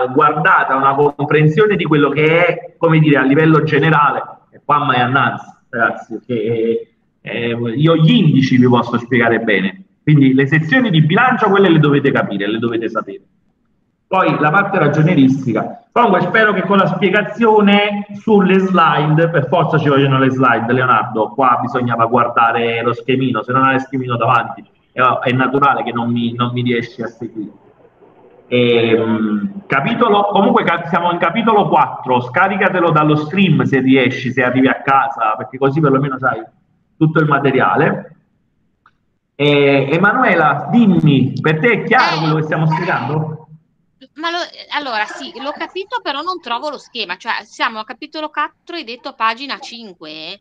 guardata, una comprensione di quello che è, come dire, a livello generale, e qua mai annanzi, ragazzi, che io gli indici vi posso spiegare bene, quindi le sezioni di bilancio quelle le dovete capire, le dovete sapere. Poi la parte ragionieristica, comunque spero che con la spiegazione sulle slide, per forza ci vogliono le slide, Leonardo, qua bisognava guardare lo schemino, se non hai lo schemino davanti è naturale che non mi riesci a seguire. Capitolo, comunque siamo in capitolo 4, scaricatelo dallo stream se riesci, se arrivi a casa, perché così perlomeno sai tutto il materiale. Emanuela, dimmi, per te è chiaro quello che stiamo spiegando? Allora sì, l'ho capito, però non trovo lo schema, cioè siamo a capitolo 4 e detto pagina 5.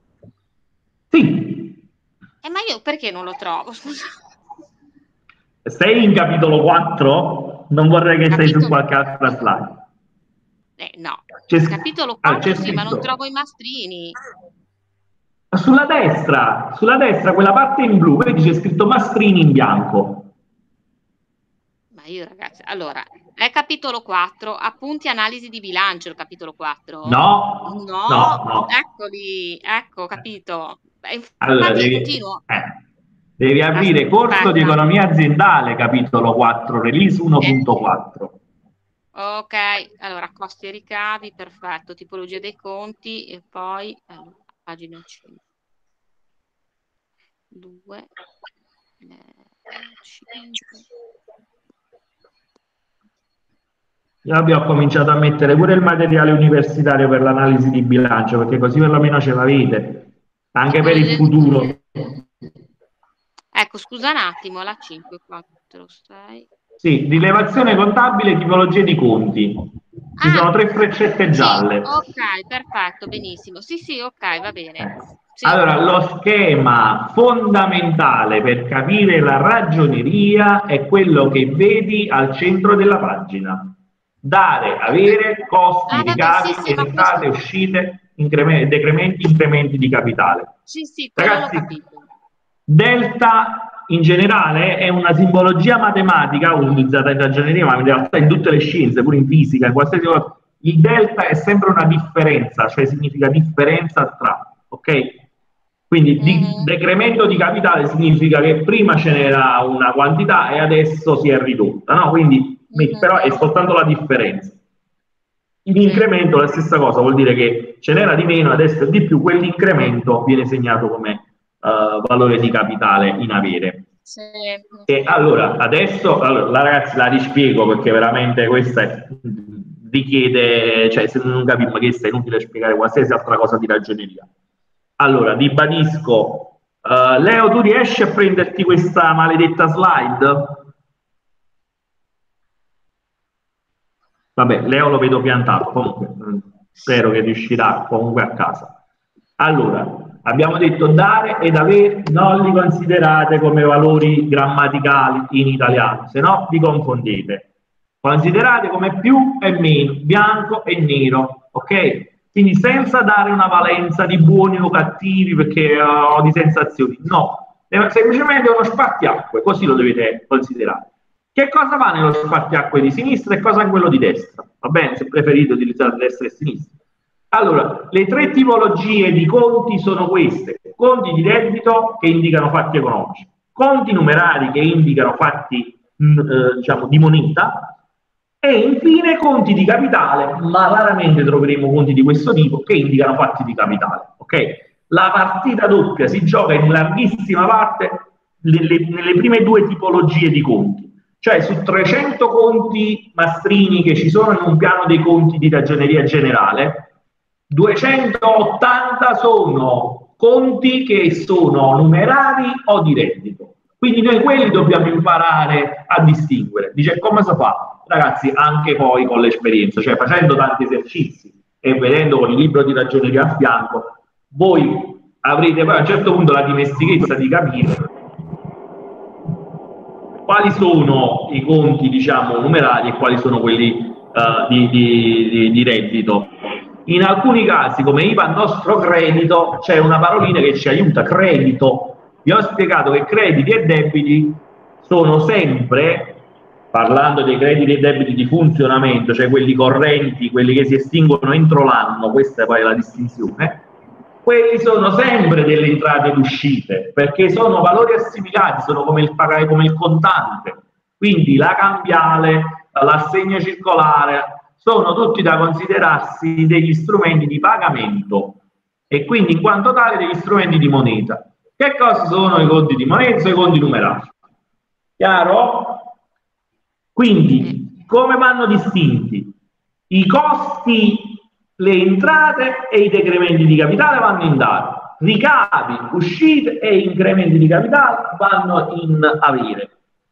Sì. Ma io perché non lo trovo? Scusa. Sei in capitolo 4? Non vorrei che sei su qualche altra slide. No, capitolo 4 sì, ma non trovo i mastrini. Sulla destra, quella parte in blu, vedi c'è scritto mastrini in bianco. Ma io ragazzi, allora, è capitolo 4, appunti analisi di bilancio, il capitolo 4? No. Eccoli, ecco, capito. Allora, devi aprire corso di economia aziendale, capitolo 4, release 1.4. Ok, allora, costi e ricavi, perfetto, tipologia dei conti e poi pagina 5. 2, 5. Io abbiamo cominciato a mettere pure il materiale universitario per l'analisi di bilancio, perché così perlomeno ce l'avete, anche per il futuro. Ecco, scusa un attimo, la 5, 4, 6. Sì, rilevazione contabile, tipologie di conti. Ci sono 3 freccette gialle. Sì, ok, perfetto, benissimo. Sì, ok, va bene. Sì. Allora, lo schema fondamentale per capire la ragioneria è quello che vedi al centro della pagina. Dare, avere, costi, ricavi, entrate, uscite, decrementi, incrementi di capitale. Sì, ragazzi, l'ho capito. Delta in generale è una simbologia matematica utilizzata in ragioneria, ma in realtà in tutte le scienze, pure in fisica, in qualsiasi cosa. Il delta è sempre una differenza, cioè significa differenza tra, ok? Quindi decremento di capitale significa che prima ce n'era una quantità e adesso si è ridotta, no? Quindi però è soltanto la differenza. L'incremento è la stessa cosa, vuol dire che ce n'era di meno, adesso è di più, quell'incremento viene segnato come valore di capitale in avere. Sì. E allora, adesso, ragazzi, la rispiego perché veramente questa richiede, cioè se non capiamo che è inutile spiegare qualsiasi altra cosa di ragioneria. Allora, ribadisco, Leo, tu riesci a prenderti questa maledetta slide? Vabbè, Leo lo vedo piantato, comunque spero che riuscirà comunque a casa. Allora, abbiamo detto dare ed avere non li considerate come valori grammaticali in italiano, se no vi confondete. Considerate come più e meno, bianco e nero, ok? Quindi senza dare una valenza di buoni o cattivi perché ho di sensazioni, no, semplicemente uno spartiacque, così lo dovete considerare. Che cosa va nello spartiacque di sinistra e cosa in quello di destra? Va bene, se preferite utilizzare destra e sinistra. Allora, le 3 tipologie di conti sono queste: conti di debito che indicano fatti economici, conti numerari che indicano fatti diciamo di moneta, e infine conti di capitale, ma raramente troveremo conti di questo tipo che indicano fatti di capitale. Ok? La partita doppia si gioca in larghissima parte nelle prime 2 tipologie di conti, cioè su 300 conti mastrini che ci sono in un piano dei conti di ragioneria generale, 280 sono conti che sono numerari o di reddito. Quindi noi quelli dobbiamo imparare a distinguere. Dice, come si fa? Ragazzi, anche poi con l'esperienza, cioè facendo tanti esercizi e vedendo con il libro di ragioneria a fianco, voi avrete poi a un certo punto la dimestichezza di capire quali sono i conti, diciamo, numerari e quali sono quelli di reddito. In alcuni casi, come IVA nostro credito, c'è una parolina che ci aiuta, credito. Vi ho spiegato che crediti e debiti sono sempre, parlando dei crediti e debiti di funzionamento, cioè quelli correnti, quelli che si estinguono entro l'anno, questa è poi la distinzione, quelli sono sempre delle entrate ed uscite, perché sono valori assimilati, sono come il pagare, come il contante. Quindi la cambiale, l'assegno circolare, sono tutti da considerarsi degli strumenti di pagamento e quindi in quanto tali degli strumenti di moneta. Che cosa sono i conti di moneta e i conti numerali? Chiaro? Quindi come vanno distinti? I costi, le entrate e i decrementi di capitale vanno in dare, ricavi, uscite e incrementi di capitale vanno in avere.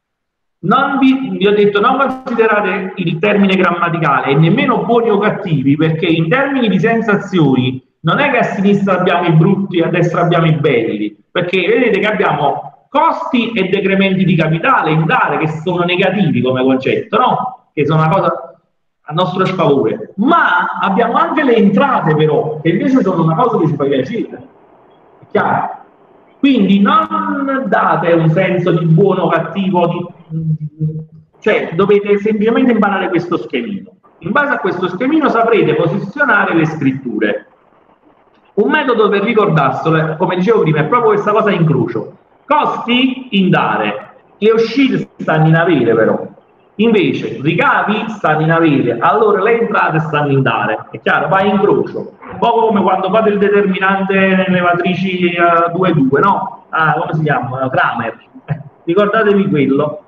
Vi ho detto, non considerate il termine grammaticale e nemmeno buoni o cattivi, perché in termini di sensazioni non è che a sinistra abbiamo i brutti e a destra abbiamo i belli, perché vedete che abbiamo costi e decrementi di capitale in dare che sono negativi come concetto, no? Che sono una cosa a nostro sfavore, ma abbiamo anche le entrate però, che invece sono una cosa che ci fa piacere. È chiaro? Quindi non date un senso di buono o cattivo, cioè dovete semplicemente imparare questo schemino. In base a questo schemino saprete posizionare le scritture. Un metodo per ricordarselo, come dicevo prima, è proprio questa cosa in incrocio. Costi in dare, le uscite stanno in avere però. Invece ricavi stanno in avere, allora le entrate stanno in dare. È chiaro? Va in incrocio. Un po' come quando fate il determinante nelle matrici 2-2, no? Come si chiama? Kramer. Ricordatevi quello.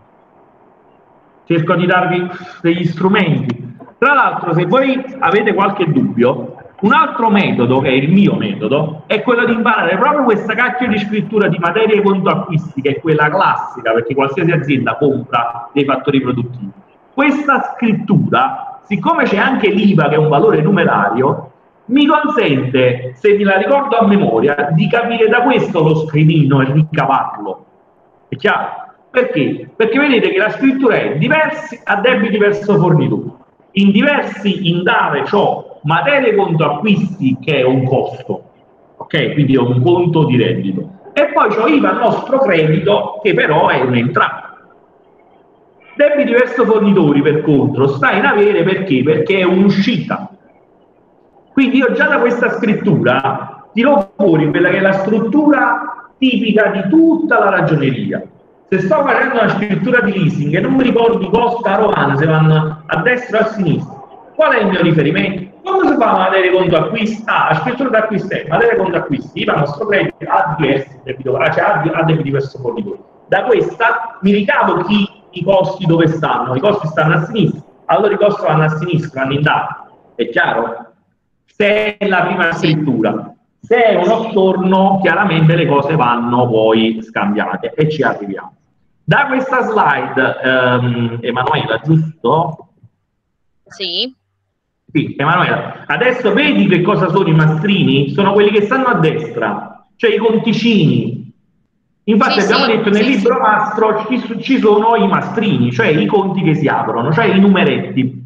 Cerco di darvi degli strumenti. Tra l'altro, se voi avete qualche dubbio, un altro metodo, che è il mio metodo, è quello di imparare proprio questa cacchio di scrittura di materie conto acquisti, che è quella classica, perché qualsiasi azienda compra dei fattori produttivi. Questa scrittura, siccome c'è anche l'IVA, che è un valore numerario, mi consente, se me la ricordo a memoria, di capire da questo lo schemino e ricavarlo. È chiaro? Perché? Perché vedete che la scrittura è diversi addebiti verso fornitori. In diversi in dare ciò materie conto acquisti, che è un costo, ok? Quindi è un conto di reddito. E poi c'ho IVA al nostro credito, che però è un'entrata. Debiti verso fornitori, per contro, sta in avere perché? Perché è un'uscita. Quindi io già da questa scrittura tiro fuori quella che è la struttura tipica di tutta la ragioneria. Se sto facendo una scrittura di leasing e non mi ricordo i costi a Romana, se vanno a destra o a sinistra, qual è il mio riferimento? Come si fa a materie conto acquisti? La scrittura di acquisti è materie conto acquisti, IVA nostro credito, ha diversi debiti, cioè ha debiti verso fornitori. Da questa mi ricavo i costi dove stanno. I costi stanno a sinistra, allora i costi vanno a sinistra, vanno in dato. È chiaro? Se è la prima scrittura. Se è uno storno, chiaramente le cose vanno poi scambiate e ci arriviamo. Da questa slide, Emanuela, giusto? Sì. Sì, Emanuela. Adesso vedi che cosa sono i mastrini? Sono quelli che stanno a destra, cioè i conticini. Infatti abbiamo detto nel libro Mastro ci sono i mastrini, cioè i conti che si aprono, cioè i numeretti.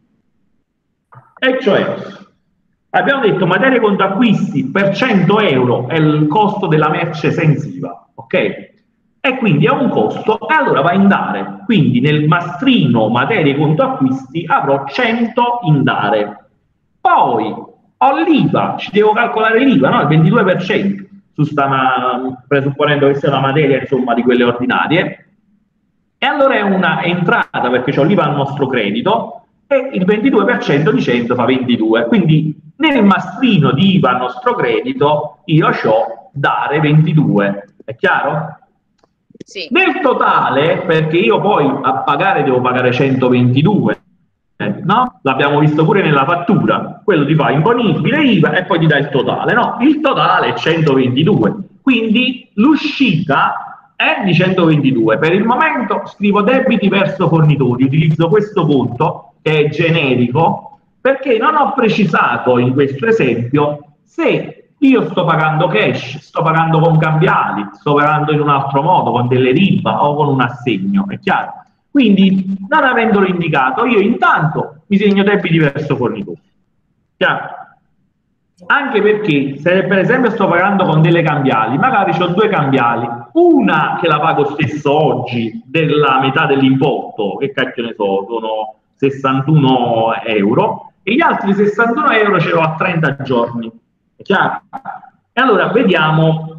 E cioè, abbiamo detto materie conto acquisti per 100 euro è il costo della merce senza IVA, ok? E quindi ha un costo, e allora va in dare. Quindi nel mastrino materie conto acquisti avrò 100 in dare. Poi ho l'IVA, ci devo calcolare l'IVA, no? Il 22%, presupponendo che sia una materia, insomma, di quelle ordinarie. E allora è una entrata, perché ho l'IVA al nostro credito, e il 22% di 100 fa 22. Quindi nel mastrino di IVA al nostro credito io ho dare 22. È chiaro? Sì. Nel totale, perché io poi a pagare devo pagare 122, no? L'abbiamo visto pure nella fattura, quello ti fa imponibile IVA e poi ti dà il totale, no? Il totale è 122, quindi l'uscita è di 122. Per il momento scrivo debiti verso fornitori, utilizzo questo conto che è generico, perché non ho precisato in questo esempio se io sto pagando cash, sto pagando con cambiali, sto pagando in un altro modo, con delle riba o con un assegno, è chiaro? Quindi, non avendolo indicato, io intanto mi segno debiti verso fornitori. Chiaro? Anche perché, se per esempio sto pagando con delle cambiali, magari ho due cambiali, una che la pago stesso oggi della metà dell'importo, che cacchio ne so, sono 61 euro, e gli altri 61 euro ce l'ho a 30 giorni. È chiaro? E allora vediamo,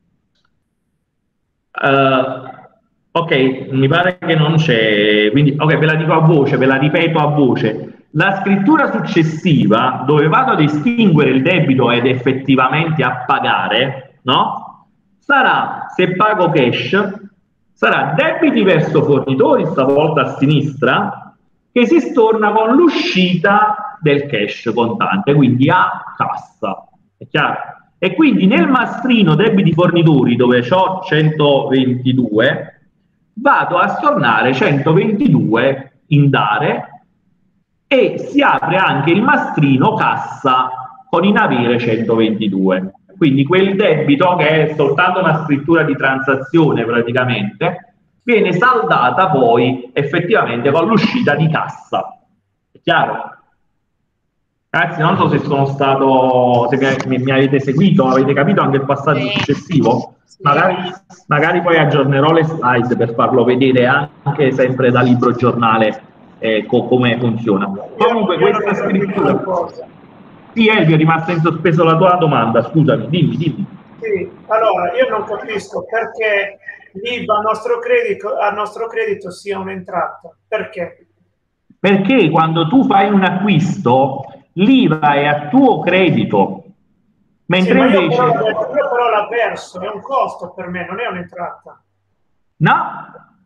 ok, mi pare che non c'è, quindi ok, ve la dico a voce, ve la ripeto a voce. La scrittura successiva, dove vado ad estinguere il debito ed effettivamente a pagare, no? Sarà, se pago cash, sarà debiti verso fornitori, stavolta a sinistra, che si storna con l'uscita del cash contante, quindi a cassa. È chiaro? E quindi nel mastrino debiti fornitori, dove ho 122, vado a stornare 122 in dare e si apre anche il mastrino cassa con in avere 122. Quindi quel debito, che è soltanto una scrittura di transazione praticamente, viene saldata poi effettivamente con l'uscita di cassa. È chiaro? Ragazzi, non so se sono stato, se mi avete seguito, avete capito anche il passaggio successivo? Magari poi aggiornerò le slide per farlo vedere anche sempre da libro giornale come funziona. Comunque questa scrittura... Sì, Elvio, è rimasta in sospeso la tua domanda, scusami, dimmi. Sì, allora, io non capisco perché l'IVA a nostro credito sia un'entrata. Perché? Perché quando tu fai un acquisto, l'IVA è a tuo credito, mentre sì, invece... Io però la verso, è un costo per me, non è un'entrata. No?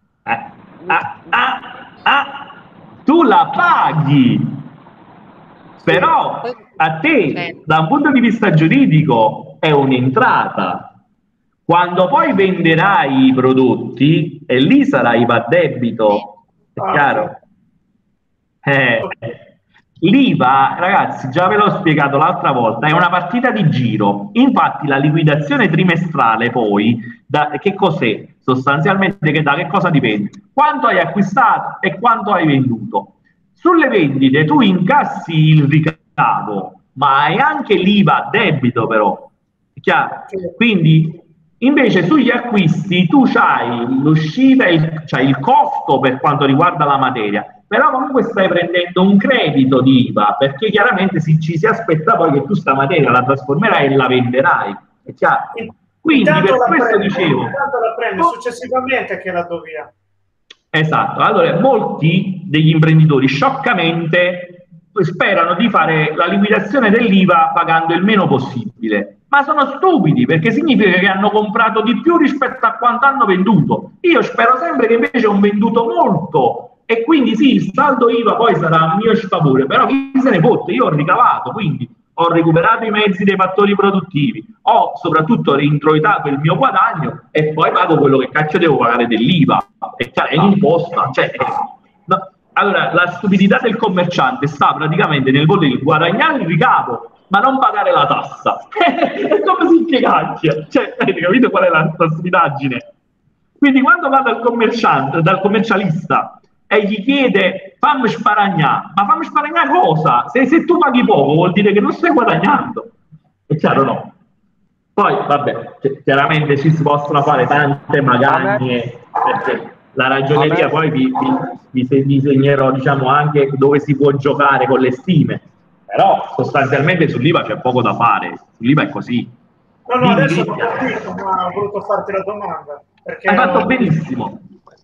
Tu la paghi, però a te, da un punto di vista giuridico, è un'entrata. Quando poi venderai i prodotti, e lì sarà IVA a debito, è chiaro? L'IVA, ragazzi, già ve l'ho spiegato l'altra volta, è una partita di giro. Infatti la liquidazione trimestrale poi, che cos'è? Sostanzialmente da che cosa dipende? Quanto hai acquistato e quanto hai venduto. Sulle vendite tu incassi il ricavo, ma hai anche l'IVA a debito però, è chiaro? Quindi invece sugli acquisti tu hai l'uscita, c'hai il costo per quanto riguarda la materia, però comunque stai prendendo un credito di IVA, perché chiaramente ci si aspetta poi che tu sta materia la trasformerai e la venderai, è chiaro? Quindi per questo dicevo... Intanto la prende successivamente che la do via. Esatto, allora molti degli imprenditori scioccamente sperano di fare la liquidazione dell'IVA pagando il meno possibile, ma sono stupidi perché significa che hanno comprato di più rispetto a quanto hanno venduto. Io spero sempre che invece ho venduto molto e quindi sì, il saldo IVA poi sarà a mio sfavore, però chi se ne fotte, io ho ricavato, quindi ho recuperato i mezzi dei fattori produttivi, ho soprattutto reintroitato il mio guadagno e poi pago quello che cacchio devo pagare dell'IVA, è un'imposta. No. Allora, la stupidità del commerciante sta praticamente nel voler guadagnare il ricavo, ma non pagare la tassa. È come si cacchia. Avete capito qual è la stupidaggine? Quindi quando va dal commercialista e gli chiede fammi sparagnare, ma fammi sparagnare cosa? Se tu paghi poco vuol dire che non stai guadagnando, è chiaro, no? Poi vabbè, chiaramente ci si possono fare tante magagne, perché la ragioneria poi vi disegnerò, diciamo, anche dove si può giocare con le stime, però sostanzialmente sull'IVA c'è poco da fare, sull'IVA è così. No, adesso ho capito, ma ho voluto farti la domanda. Perché hai fatto benissimo.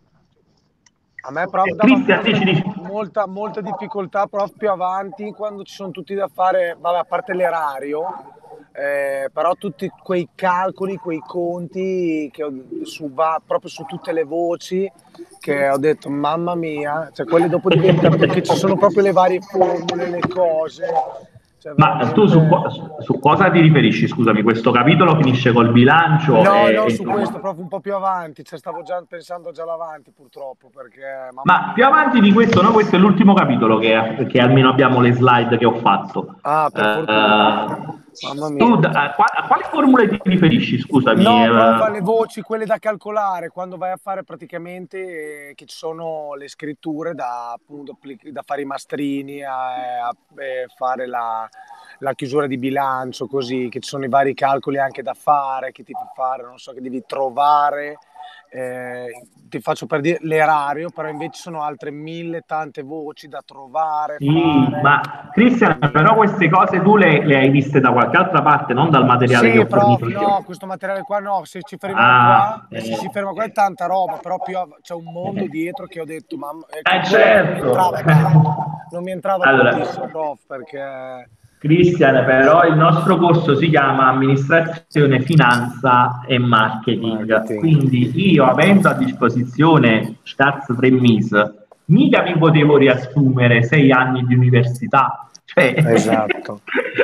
A me proprio dava molta difficoltà proprio più avanti quando ci sono tutti da fare, vabbè, a parte l'erario, però tutti quei calcoli, quei conti che proprio su tutte le voci, che ho detto mamma mia, cioè quelli dopo diventano, perché ci sono proprio le varie formule, le cose. Cioè, ma tu su cosa ti riferisci? Scusami, questo capitolo finisce col bilancio? No, su questo proprio un po' più avanti, cioè stavo già pensando già avanti purtroppo, perché... Ma più avanti di questo, no? Questo è l'ultimo capitolo che almeno abbiamo le slide che ho fatto. Ah, per fortuna. Mamma mia. Tu a quali formule ti riferisci? Scusami. No, prova le voci, quelle da calcolare, quando vai a fare praticamente che ci sono le scritture da fare i mastrini, a fare la chiusura di bilancio, così, che ci sono i vari calcoli anche da fare, che ti fa fare, non so, che devi trovare ti faccio per dire l'erario, però invece sono altre 1000 tante voci da trovare. Sì, ma Cristian, però queste cose tu le hai viste da qualche altra parte, non dal materiale che ho fornito io. No, questo materiale qua no, se ci fermiamo se si ferma qua è tanta roba, però c'è un mondo dietro che ho detto, mamma, certo. non mi entrava tantissimo, prof, perché... Cristian, però il nostro corso si chiama Amministrazione, Finanza e Marketing. Quindi io, avendo a disposizione Staz 3 mesi, mica mi potevo riassumere 6 anni di università. Cioè... Esatto.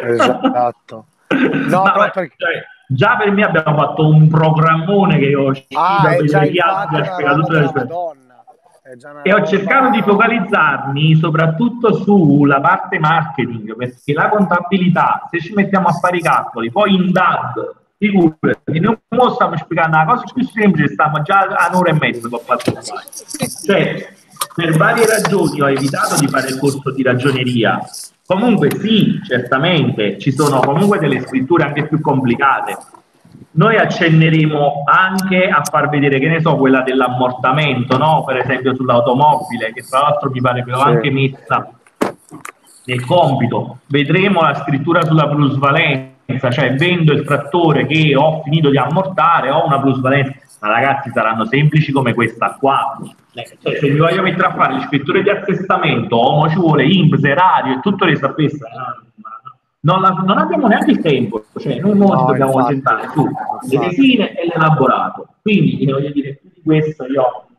No, già per me abbiamo fatto un programmone che ho spiegato tutte le cose. E ho cercato di focalizzarmi soprattutto sulla parte marketing, perché la contabilità, se ci mettiamo a fare i calcoli, poi in DAD, figurati, non stiamo spiegando una cosa più semplice, stiamo già a un'ora e mezza che ho fatto. Cioè, per varie ragioni ho evitato di fare il corso di ragioneria. Comunque sì, certamente, ci sono comunque delle scritture anche più complicate. Noi accenneremo anche a far vedere, che ne so, quella dell'ammortamento, no? Per esempio sull'automobile, che tra l'altro mi pare che l'ho anche messa nel compito. Vedremo la scrittura sulla plusvalenza, cioè vendo il trattore che ho finito di ammortare, ho una plusvalenza. Ma ragazzi, saranno semplici come questa qua. Cioè, se mi voglio mettere a fare le scritture di assestamento, ci vuole INPS, erario e tutto le sapesse. Non abbiamo neanche il tempo, cioè noi ci dobbiamo concentrare su le tesine e l'elaborato. Quindi voglio dire, più di questo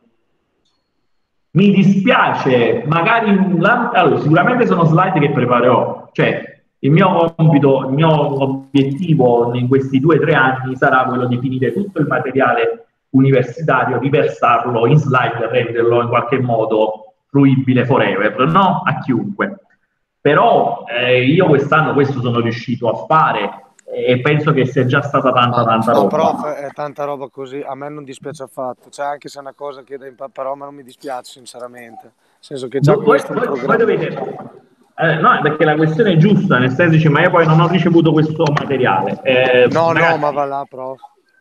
mi dispiace, magari allora, sicuramente sono slide che preparerò, cioè il mio compito, il mio obiettivo in questi 2 o 3 anni sarà quello di finire tutto il materiale universitario, riversarlo in slide e renderlo in qualche modo fruibile forever, no? A chiunque. Però io quest'anno questo sono riuscito a fare e penso che sia già stata tanta roba. Prof, è tanta roba così, a me non dispiace affatto, cioè anche se è una cosa che però a me non mi dispiace sinceramente, nel senso che già questo è un programma. No, perché la questione è giusta, nel senso dice, ma io poi non ho ricevuto questo materiale. Ragazzi, ma va là, prof.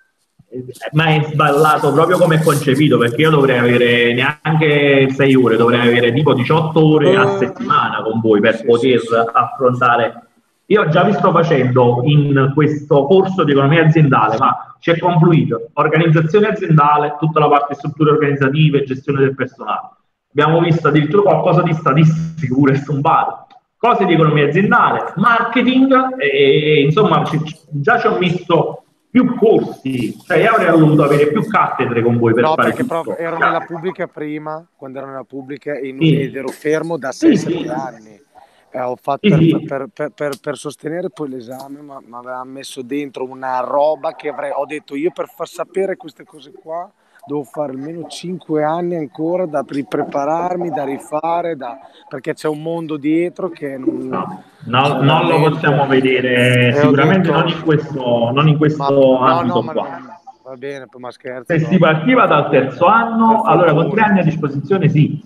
Ma è sballato proprio come è concepito, perché io dovrei avere neanche 6 ore, dovrei avere tipo 18 ore a settimana con voi per poter affrontare. Io già vi sto facendo in questo corso di economia aziendale, ma c'è confluito organizzazione aziendale, tutta la parte strutture organizzative e gestione del personale. Abbiamo visto addirittura qualcosa di statistiche pure stompato, cose di economia aziendale, marketing e insomma già ci ho messo più corsi, cioè io avrei voluto avere più cattedre con voi per fare perché proprio ero nella pubblica prima, quando ero nella pubblica ed ero fermo da 6-7 anni. Ho fatto per sostenere poi l'esame, ma aveva messo dentro una roba che ho detto io per far sapere queste cose qua devo fare almeno 5 anni ancora da riprepararmi, da rifare, perché c'è un mondo dietro che non lo possiamo vedere sicuramente non in questo ambito qua. Va bene, ma scherzo. Se si partiva dal terzo anno, allora con 3 anni a disposizione sì,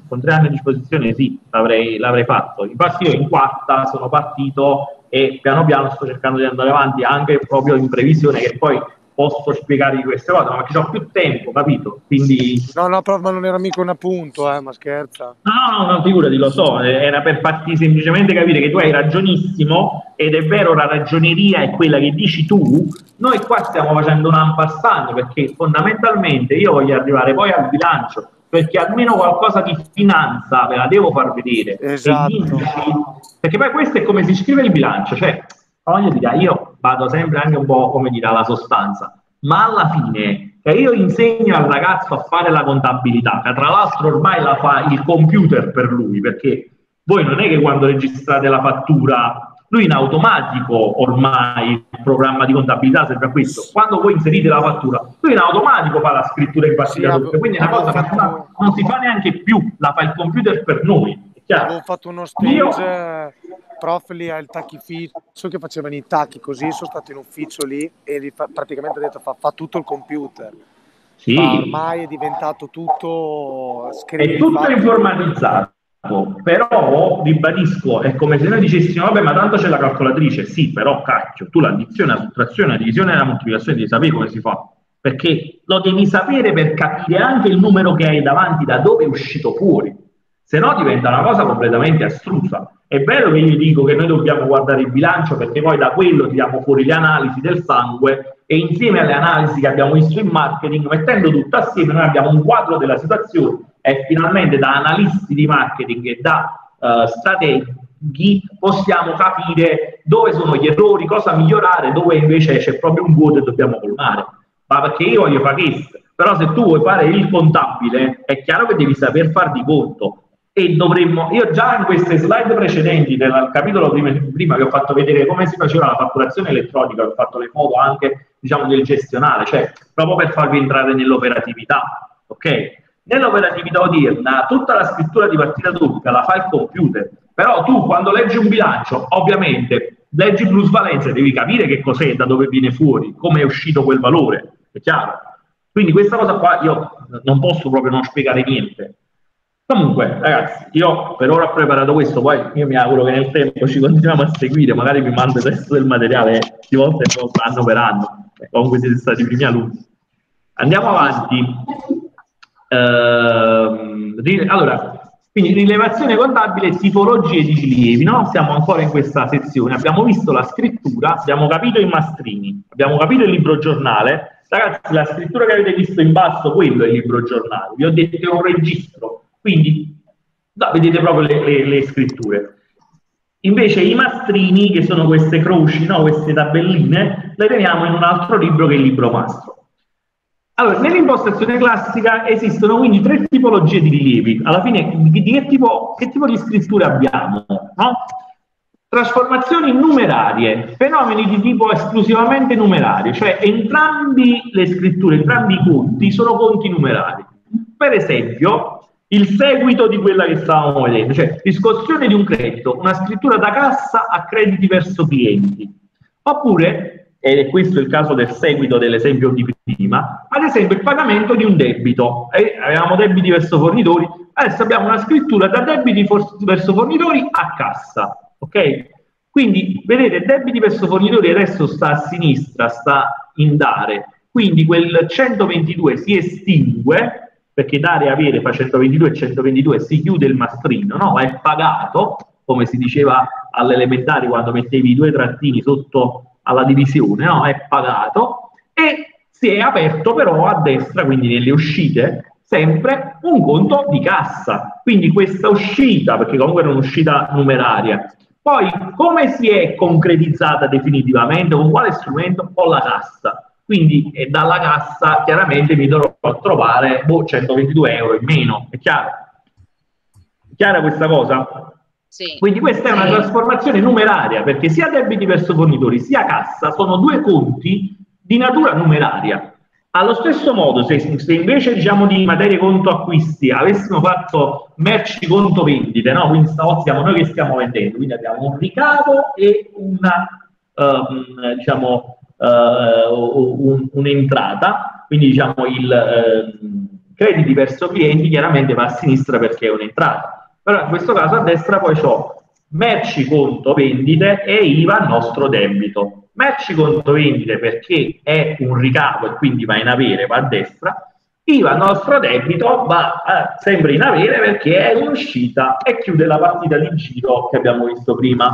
l'avrei fatto. Infatti io in quarta sono partito e piano piano sto cercando di andare avanti anche proprio in previsione che poi posso spiegare queste cose, ma perché ho più tempo, capito? Quindi... No, ma non era mica un appunto, ma scherza. No, figurati, lo so, era per farti semplicemente capire che tu hai ragionissimo, ed è vero, la ragioneria è quella che dici tu, noi qua stiamo facendo un impassante, perché fondamentalmente io voglio arrivare poi al bilancio, perché almeno qualcosa di finanza ve la devo far vedere. Esatto. Perché poi questo è come si scrive il bilancio, cioè... Voglio dire, io vado sempre anche un po' come dire alla sostanza, ma alla fine che io insegno al ragazzo a fare la contabilità, che tra l'altro ormai la fa il computer per lui, perché voi non è che quando registrate la fattura, lui in automatico ormai il programma di contabilità serve a questo, quando voi inserite la fattura, lui in automatico fa la scrittura in partita, quindi è una cosa che non si fa neanche più, la fa il computer per noi. Avevo fatto uno stage... prof lì al tacchificio che facevano i tacchi così, sono stato in ufficio lì e praticamente ha detto fa tutto il computer. Sì. Ormai è diventato tutto è tutto informatizzato, però ribadisco, è come se noi dicessimo vabbè ma tanto c'è la calcolatrice, sì però cacchio, tu l'addizione, la sottrazione, la divisione e la moltiplicazione devi sapere come si fa. perché lo devi sapere per capire anche il numero che hai davanti, da dove è uscito fuori, se no diventa una cosa completamente astrusa. È vero che io dico che noi dobbiamo guardare il bilancio, perché poi da quello tiriamo fuori le analisi del sangue, e insieme alle analisi che abbiamo visto in marketing, mettendo tutto assieme, noi abbiamo un quadro della situazione, e finalmente da analisti di marketing e da strateghi possiamo capire dove sono gli errori, cosa migliorare, dove invece c'è proprio un vuoto e dobbiamo colmare. Ma perché io voglio fare questo, però se tu vuoi fare il contabile è chiaro che devi saper far di conto, e dovremmo, io già in queste slide precedenti del capitolo prima che ho fatto vedere come si faceva la fatturazione elettronica, ho fatto le foto anche, diciamo, del gestionale, cioè proprio per farvi entrare nell'operatività, ok? Nell'operatività odierna tutta la scrittura di partita doppia la fa il computer, però tu quando leggi un bilancio ovviamente leggi plusvalenza, devi capire che cos'è, da dove viene fuori, come è uscito quel valore, è chiaro? Quindi questa cosa qua io non posso proprio non spiegare niente. Comunque ragazzi, io per ora ho preparato questo, poi io mi auguro che nel tempo ci continuiamo a seguire, magari vi mando il resto del materiale di volta in volta, anno per anno, comunque siete stati i primi alunni. Andiamo avanti. Allora, quindi rilevazione contabile e tipologie di rilievi, no? Siamo ancora in questa sezione, abbiamo visto la scrittura, abbiamo capito i mastrini, abbiamo capito il libro giornale. Ragazzi, la scrittura che avete visto in basso, quello è il libro giornale, vi ho detto che è un registro, quindi vedete proprio le scritture. Invece i mastrini, che sono queste croci, no? Queste tabelline, le teniamo in un altro libro che è il libro mastro. Allora, nell'impostazione classica esistono quindi 3 tipologie di rilievi. Alla fine, che tipo di scrittura abbiamo? No? Trasformazioni numerarie, fenomeni di tipo esclusivamente numerario, cioè entrambi le scritture, entrambi i conti sono conti numerari. Per esempio, il seguito di quella che stavamo vedendo, cioè riscossione di un credito, una scrittura da cassa a crediti verso clienti. Oppure, e questo è il caso del seguito dell'esempio di prima, ad esempio il pagamento di un debito. Avevamo debiti verso fornitori, adesso abbiamo una scrittura da debiti verso fornitori a cassa, ok? Quindi vedete, debiti verso fornitori adesso sta a sinistra, sta in dare, quindi quel 122 si estingue, perché dare e avere fa 122 e 122 si chiude il mastrino, no? È pagato, come si diceva all'elementare quando mettevi i 2 trattini sotto alla divisione, no? È pagato, e si è aperto però a destra, quindi nelle uscite, sempre un conto di cassa. Quindi questa uscita, perché comunque era un'uscita numeraria, poi come si è concretizzata definitivamente, con quale strumento? Con la cassa. Quindi dalla cassa chiaramente mi dovrò trovare 122 euro in meno, è chiaro? È chiara questa cosa? Sì. Quindi questa è una trasformazione numeraria, perché sia debiti verso fornitori sia cassa sono 2 conti di natura numeraria. Allo stesso modo, se invece diciamo di materie conto acquisti avessimo fatto merci conto vendite, no? Quindi siamo noi che stiamo vendendo, quindi abbiamo un ricavo e un'entrata, quindi diciamo il crediti verso clienti chiaramente va a sinistra perché è un'entrata. Però in questo caso a destra poi ho merci conto vendite e IVA nostro debito. Merci conto vendite perché è un ricavo e quindi va in avere, va a destra. IVA nostro debito va sempre in avere perché è un'uscita e chiude la partita di giro che abbiamo visto prima.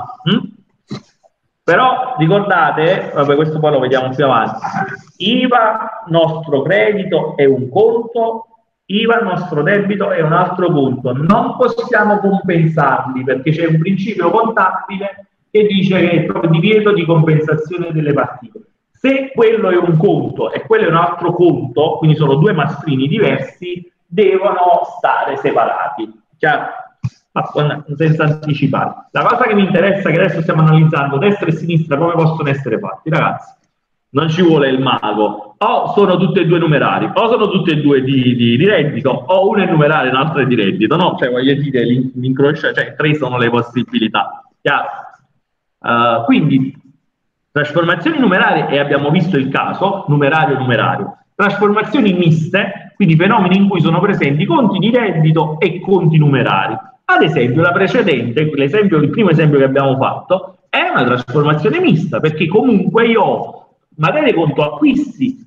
Però ricordate, vabbè, questo poi lo vediamo più avanti, IVA nostro credito è un conto, IVA nostro debito è un altro conto, non possiamo compensarli perché c'è un principio contabile che dice che è proprio divieto di compensazione delle partite. Se quello è un conto e quello è un altro conto, quindi sono 2 mastrini diversi, devono stare separati, chiaro? Senza anticipare. La cosa che mi interessa, che adesso stiamo analizzando destra e sinistra, come possono essere fatti, ragazzi. Non ci vuole il mago, o sono tutte e 2 numerari, o sono tutte e 2 di reddito, o uno è numerare e l'altro è di reddito, no? Cioè voglio dire, l'incrocio, cioè 3 sono le possibilità, chiaro? Quindi, trasformazioni numerarie, e abbiamo visto il caso, numerario-numerario. Trasformazioni miste, quindi fenomeni in cui sono presenti conti di reddito e conti numerari. Ad esempio, la precedente, il primo esempio che abbiamo fatto, è una trasformazione mista, perché comunque io ho materie conto acquisti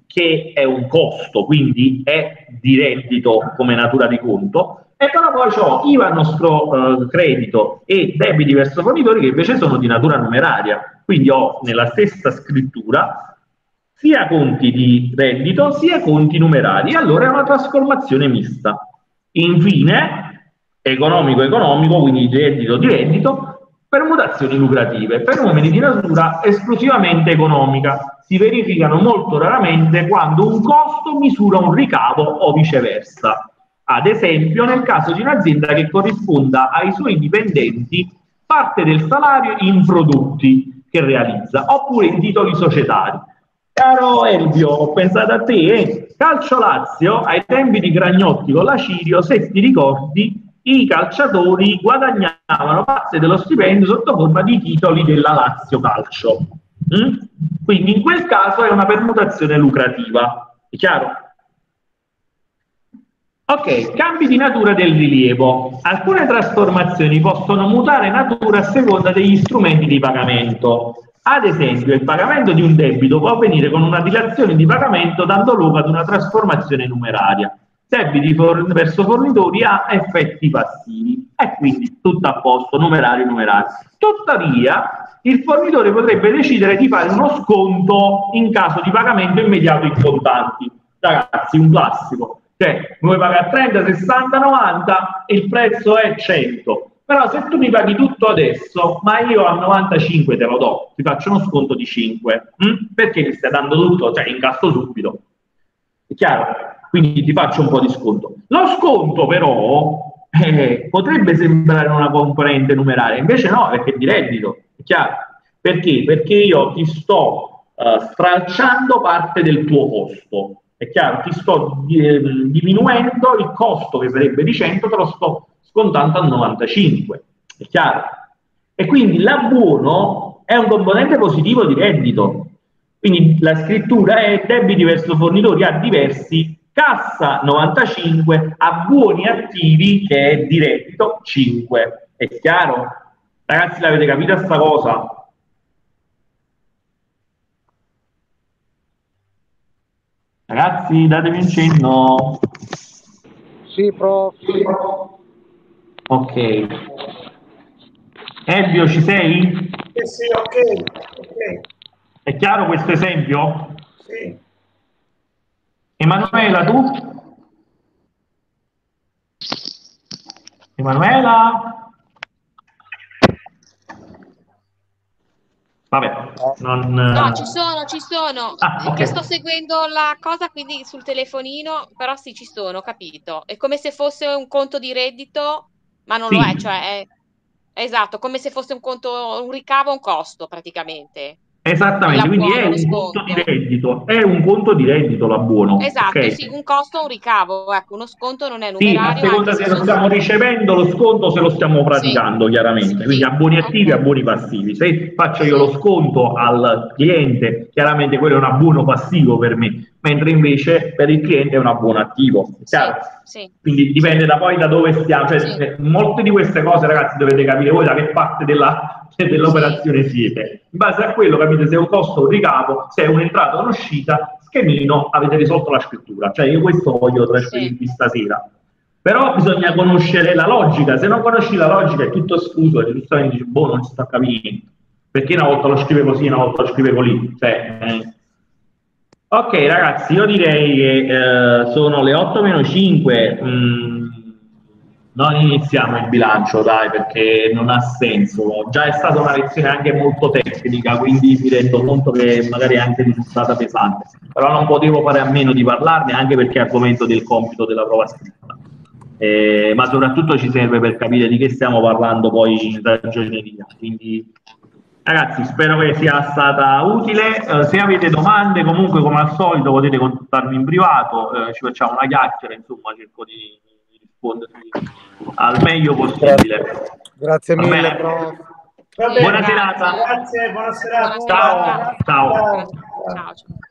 che è un costo, quindi è di reddito come natura di conto, e però poi ho IVA, nostro credito, e debiti verso fornitori che invece sono di natura numeraria. Quindi ho nella stessa scrittura sia conti di reddito sia conti numerari, allora è una trasformazione mista. Infine, economico-economico, quindi di reddito, permutazioni lucrative, fenomeni di natura esclusivamente economica, si verificano molto raramente quando un costo misura un ricavo o viceversa. Ad esempio, nel caso di un'azienda che corrisponda ai suoi dipendenti parte del salario in prodotti che realizza, oppure in titoli societari. Caro Elvio, ho pensato a te, Calcio Lazio, ai tempi di Gragnotti con la Cirio, se ti ricordi, i calciatori guadagnavano parte dello stipendio sotto forma di titoli della Lazio Calcio. Quindi in quel caso è una permutazione lucrativa, è chiaro? Ok, cambi di natura del rilievo. Alcune trasformazioni possono mutare natura a seconda degli strumenti di pagamento. Ad esempio, il pagamento di un debito può avvenire con una dilazione di pagamento dando luogo ad una trasformazione numeraria. Debiti verso fornitori ha effetti passivi e quindi tutto a posto, numerario. Tuttavia, il fornitore potrebbe decidere di fare uno sconto in caso di pagamento immediato in contanti. Ragazzi, un classico. Cioè, vuoi pagare 30, 60, 90 e il prezzo è 100. Però se tu mi paghi tutto adesso, ma io a 95 te lo do, ti faccio uno sconto di 5. Perché mi stai dando tutto? Cioè, incasso subito. È chiaro? Quindi ti faccio un po' di sconto. Lo sconto però potrebbe sembrare una componente numeraria, invece no, perché è di reddito. È chiaro? Perché? Perché io ti sto stralciando parte del tuo costo. È chiaro? Ti sto diminuendo il costo che sarebbe di 100, te lo sto scontando a 95. È chiaro? E quindi l'abbuono è un componente positivo di reddito. Quindi la scrittura è debiti verso fornitori a diversi, cassa 95, abbuoni attivi che è di reddito 5. È chiaro? Ragazzi, l'avete capita sta cosa? Ragazzi, datemi un cenno. Sì, prof. Ok. Elvio, ci sei? Sì, ok. È chiaro questo esempio? Sì. Emanuela, tu? Emanuela? Vabbè, non... No, ci sono. Ah, Che ok. sto seguendo la cosa, quindi sul telefonino, però sì, ci sono, capito. È come se fosse un conto di reddito, ma non lo è, Sì. cioè è esatto, come se fosse un conto, un ricavo, un costo praticamente. Esattamente, quindi è L'abbuono, lo un conto di sconto. reddito, è un conto di reddito l'abbuono, Esatto, ok? sì, un costo, un ricavo, ecco, uno sconto non è Sì, a numerario, seconda anche se se lo sono... stiamo ricevendo lo sconto, se lo stiamo praticando, chiaramente. Quindi Sì, abboni attivi e ok. abboni passivi. Se faccio io Sì. lo sconto al cliente, chiaramente quello è un abbuono passivo per me, mentre invece per il cliente è un abbuono attivo. È chiaro? Sì. Quindi dipende da poi da dove stiamo. Cioè, molte di queste cose, ragazzi, dovete capire voi da che parte dell'operazione siete. In base a quello capite se è un costo o un ricavo, se è un'entrata o un'uscita, schemino, avete risolto la scrittura. Cioè io questo voglio trasferirvi stasera. Però bisogna conoscere la logica, se non conosci la logica è tutto scuso e giustamente dici, boh, non ci sta capendo. Perché una volta lo scrive così, una volta lo scrive così. Ok ragazzi, io direi che sono le 8 meno 5, non iniziamo il bilancio, dai, perché non ha senso. Già è stata una lezione anche molto tecnica, quindi mi rendo conto che magari è anche risultata pesante. Però non potevo fare a meno di parlarne, anche perché è argomento del compito della prova scritta. Ma soprattutto ci serve per capire di che stiamo parlando poi in ragioneria. Quindi ragazzi, spero che sia stata utile. Se avete domande, comunque come al solito potete contattarmi in privato, ci facciamo una chiacchiera, insomma cerco di rispondere al meglio possibile. Grazie mille, prof. Va bene. Buona serata. Grazie, buona serata. Ciao. Ciao. Ciao.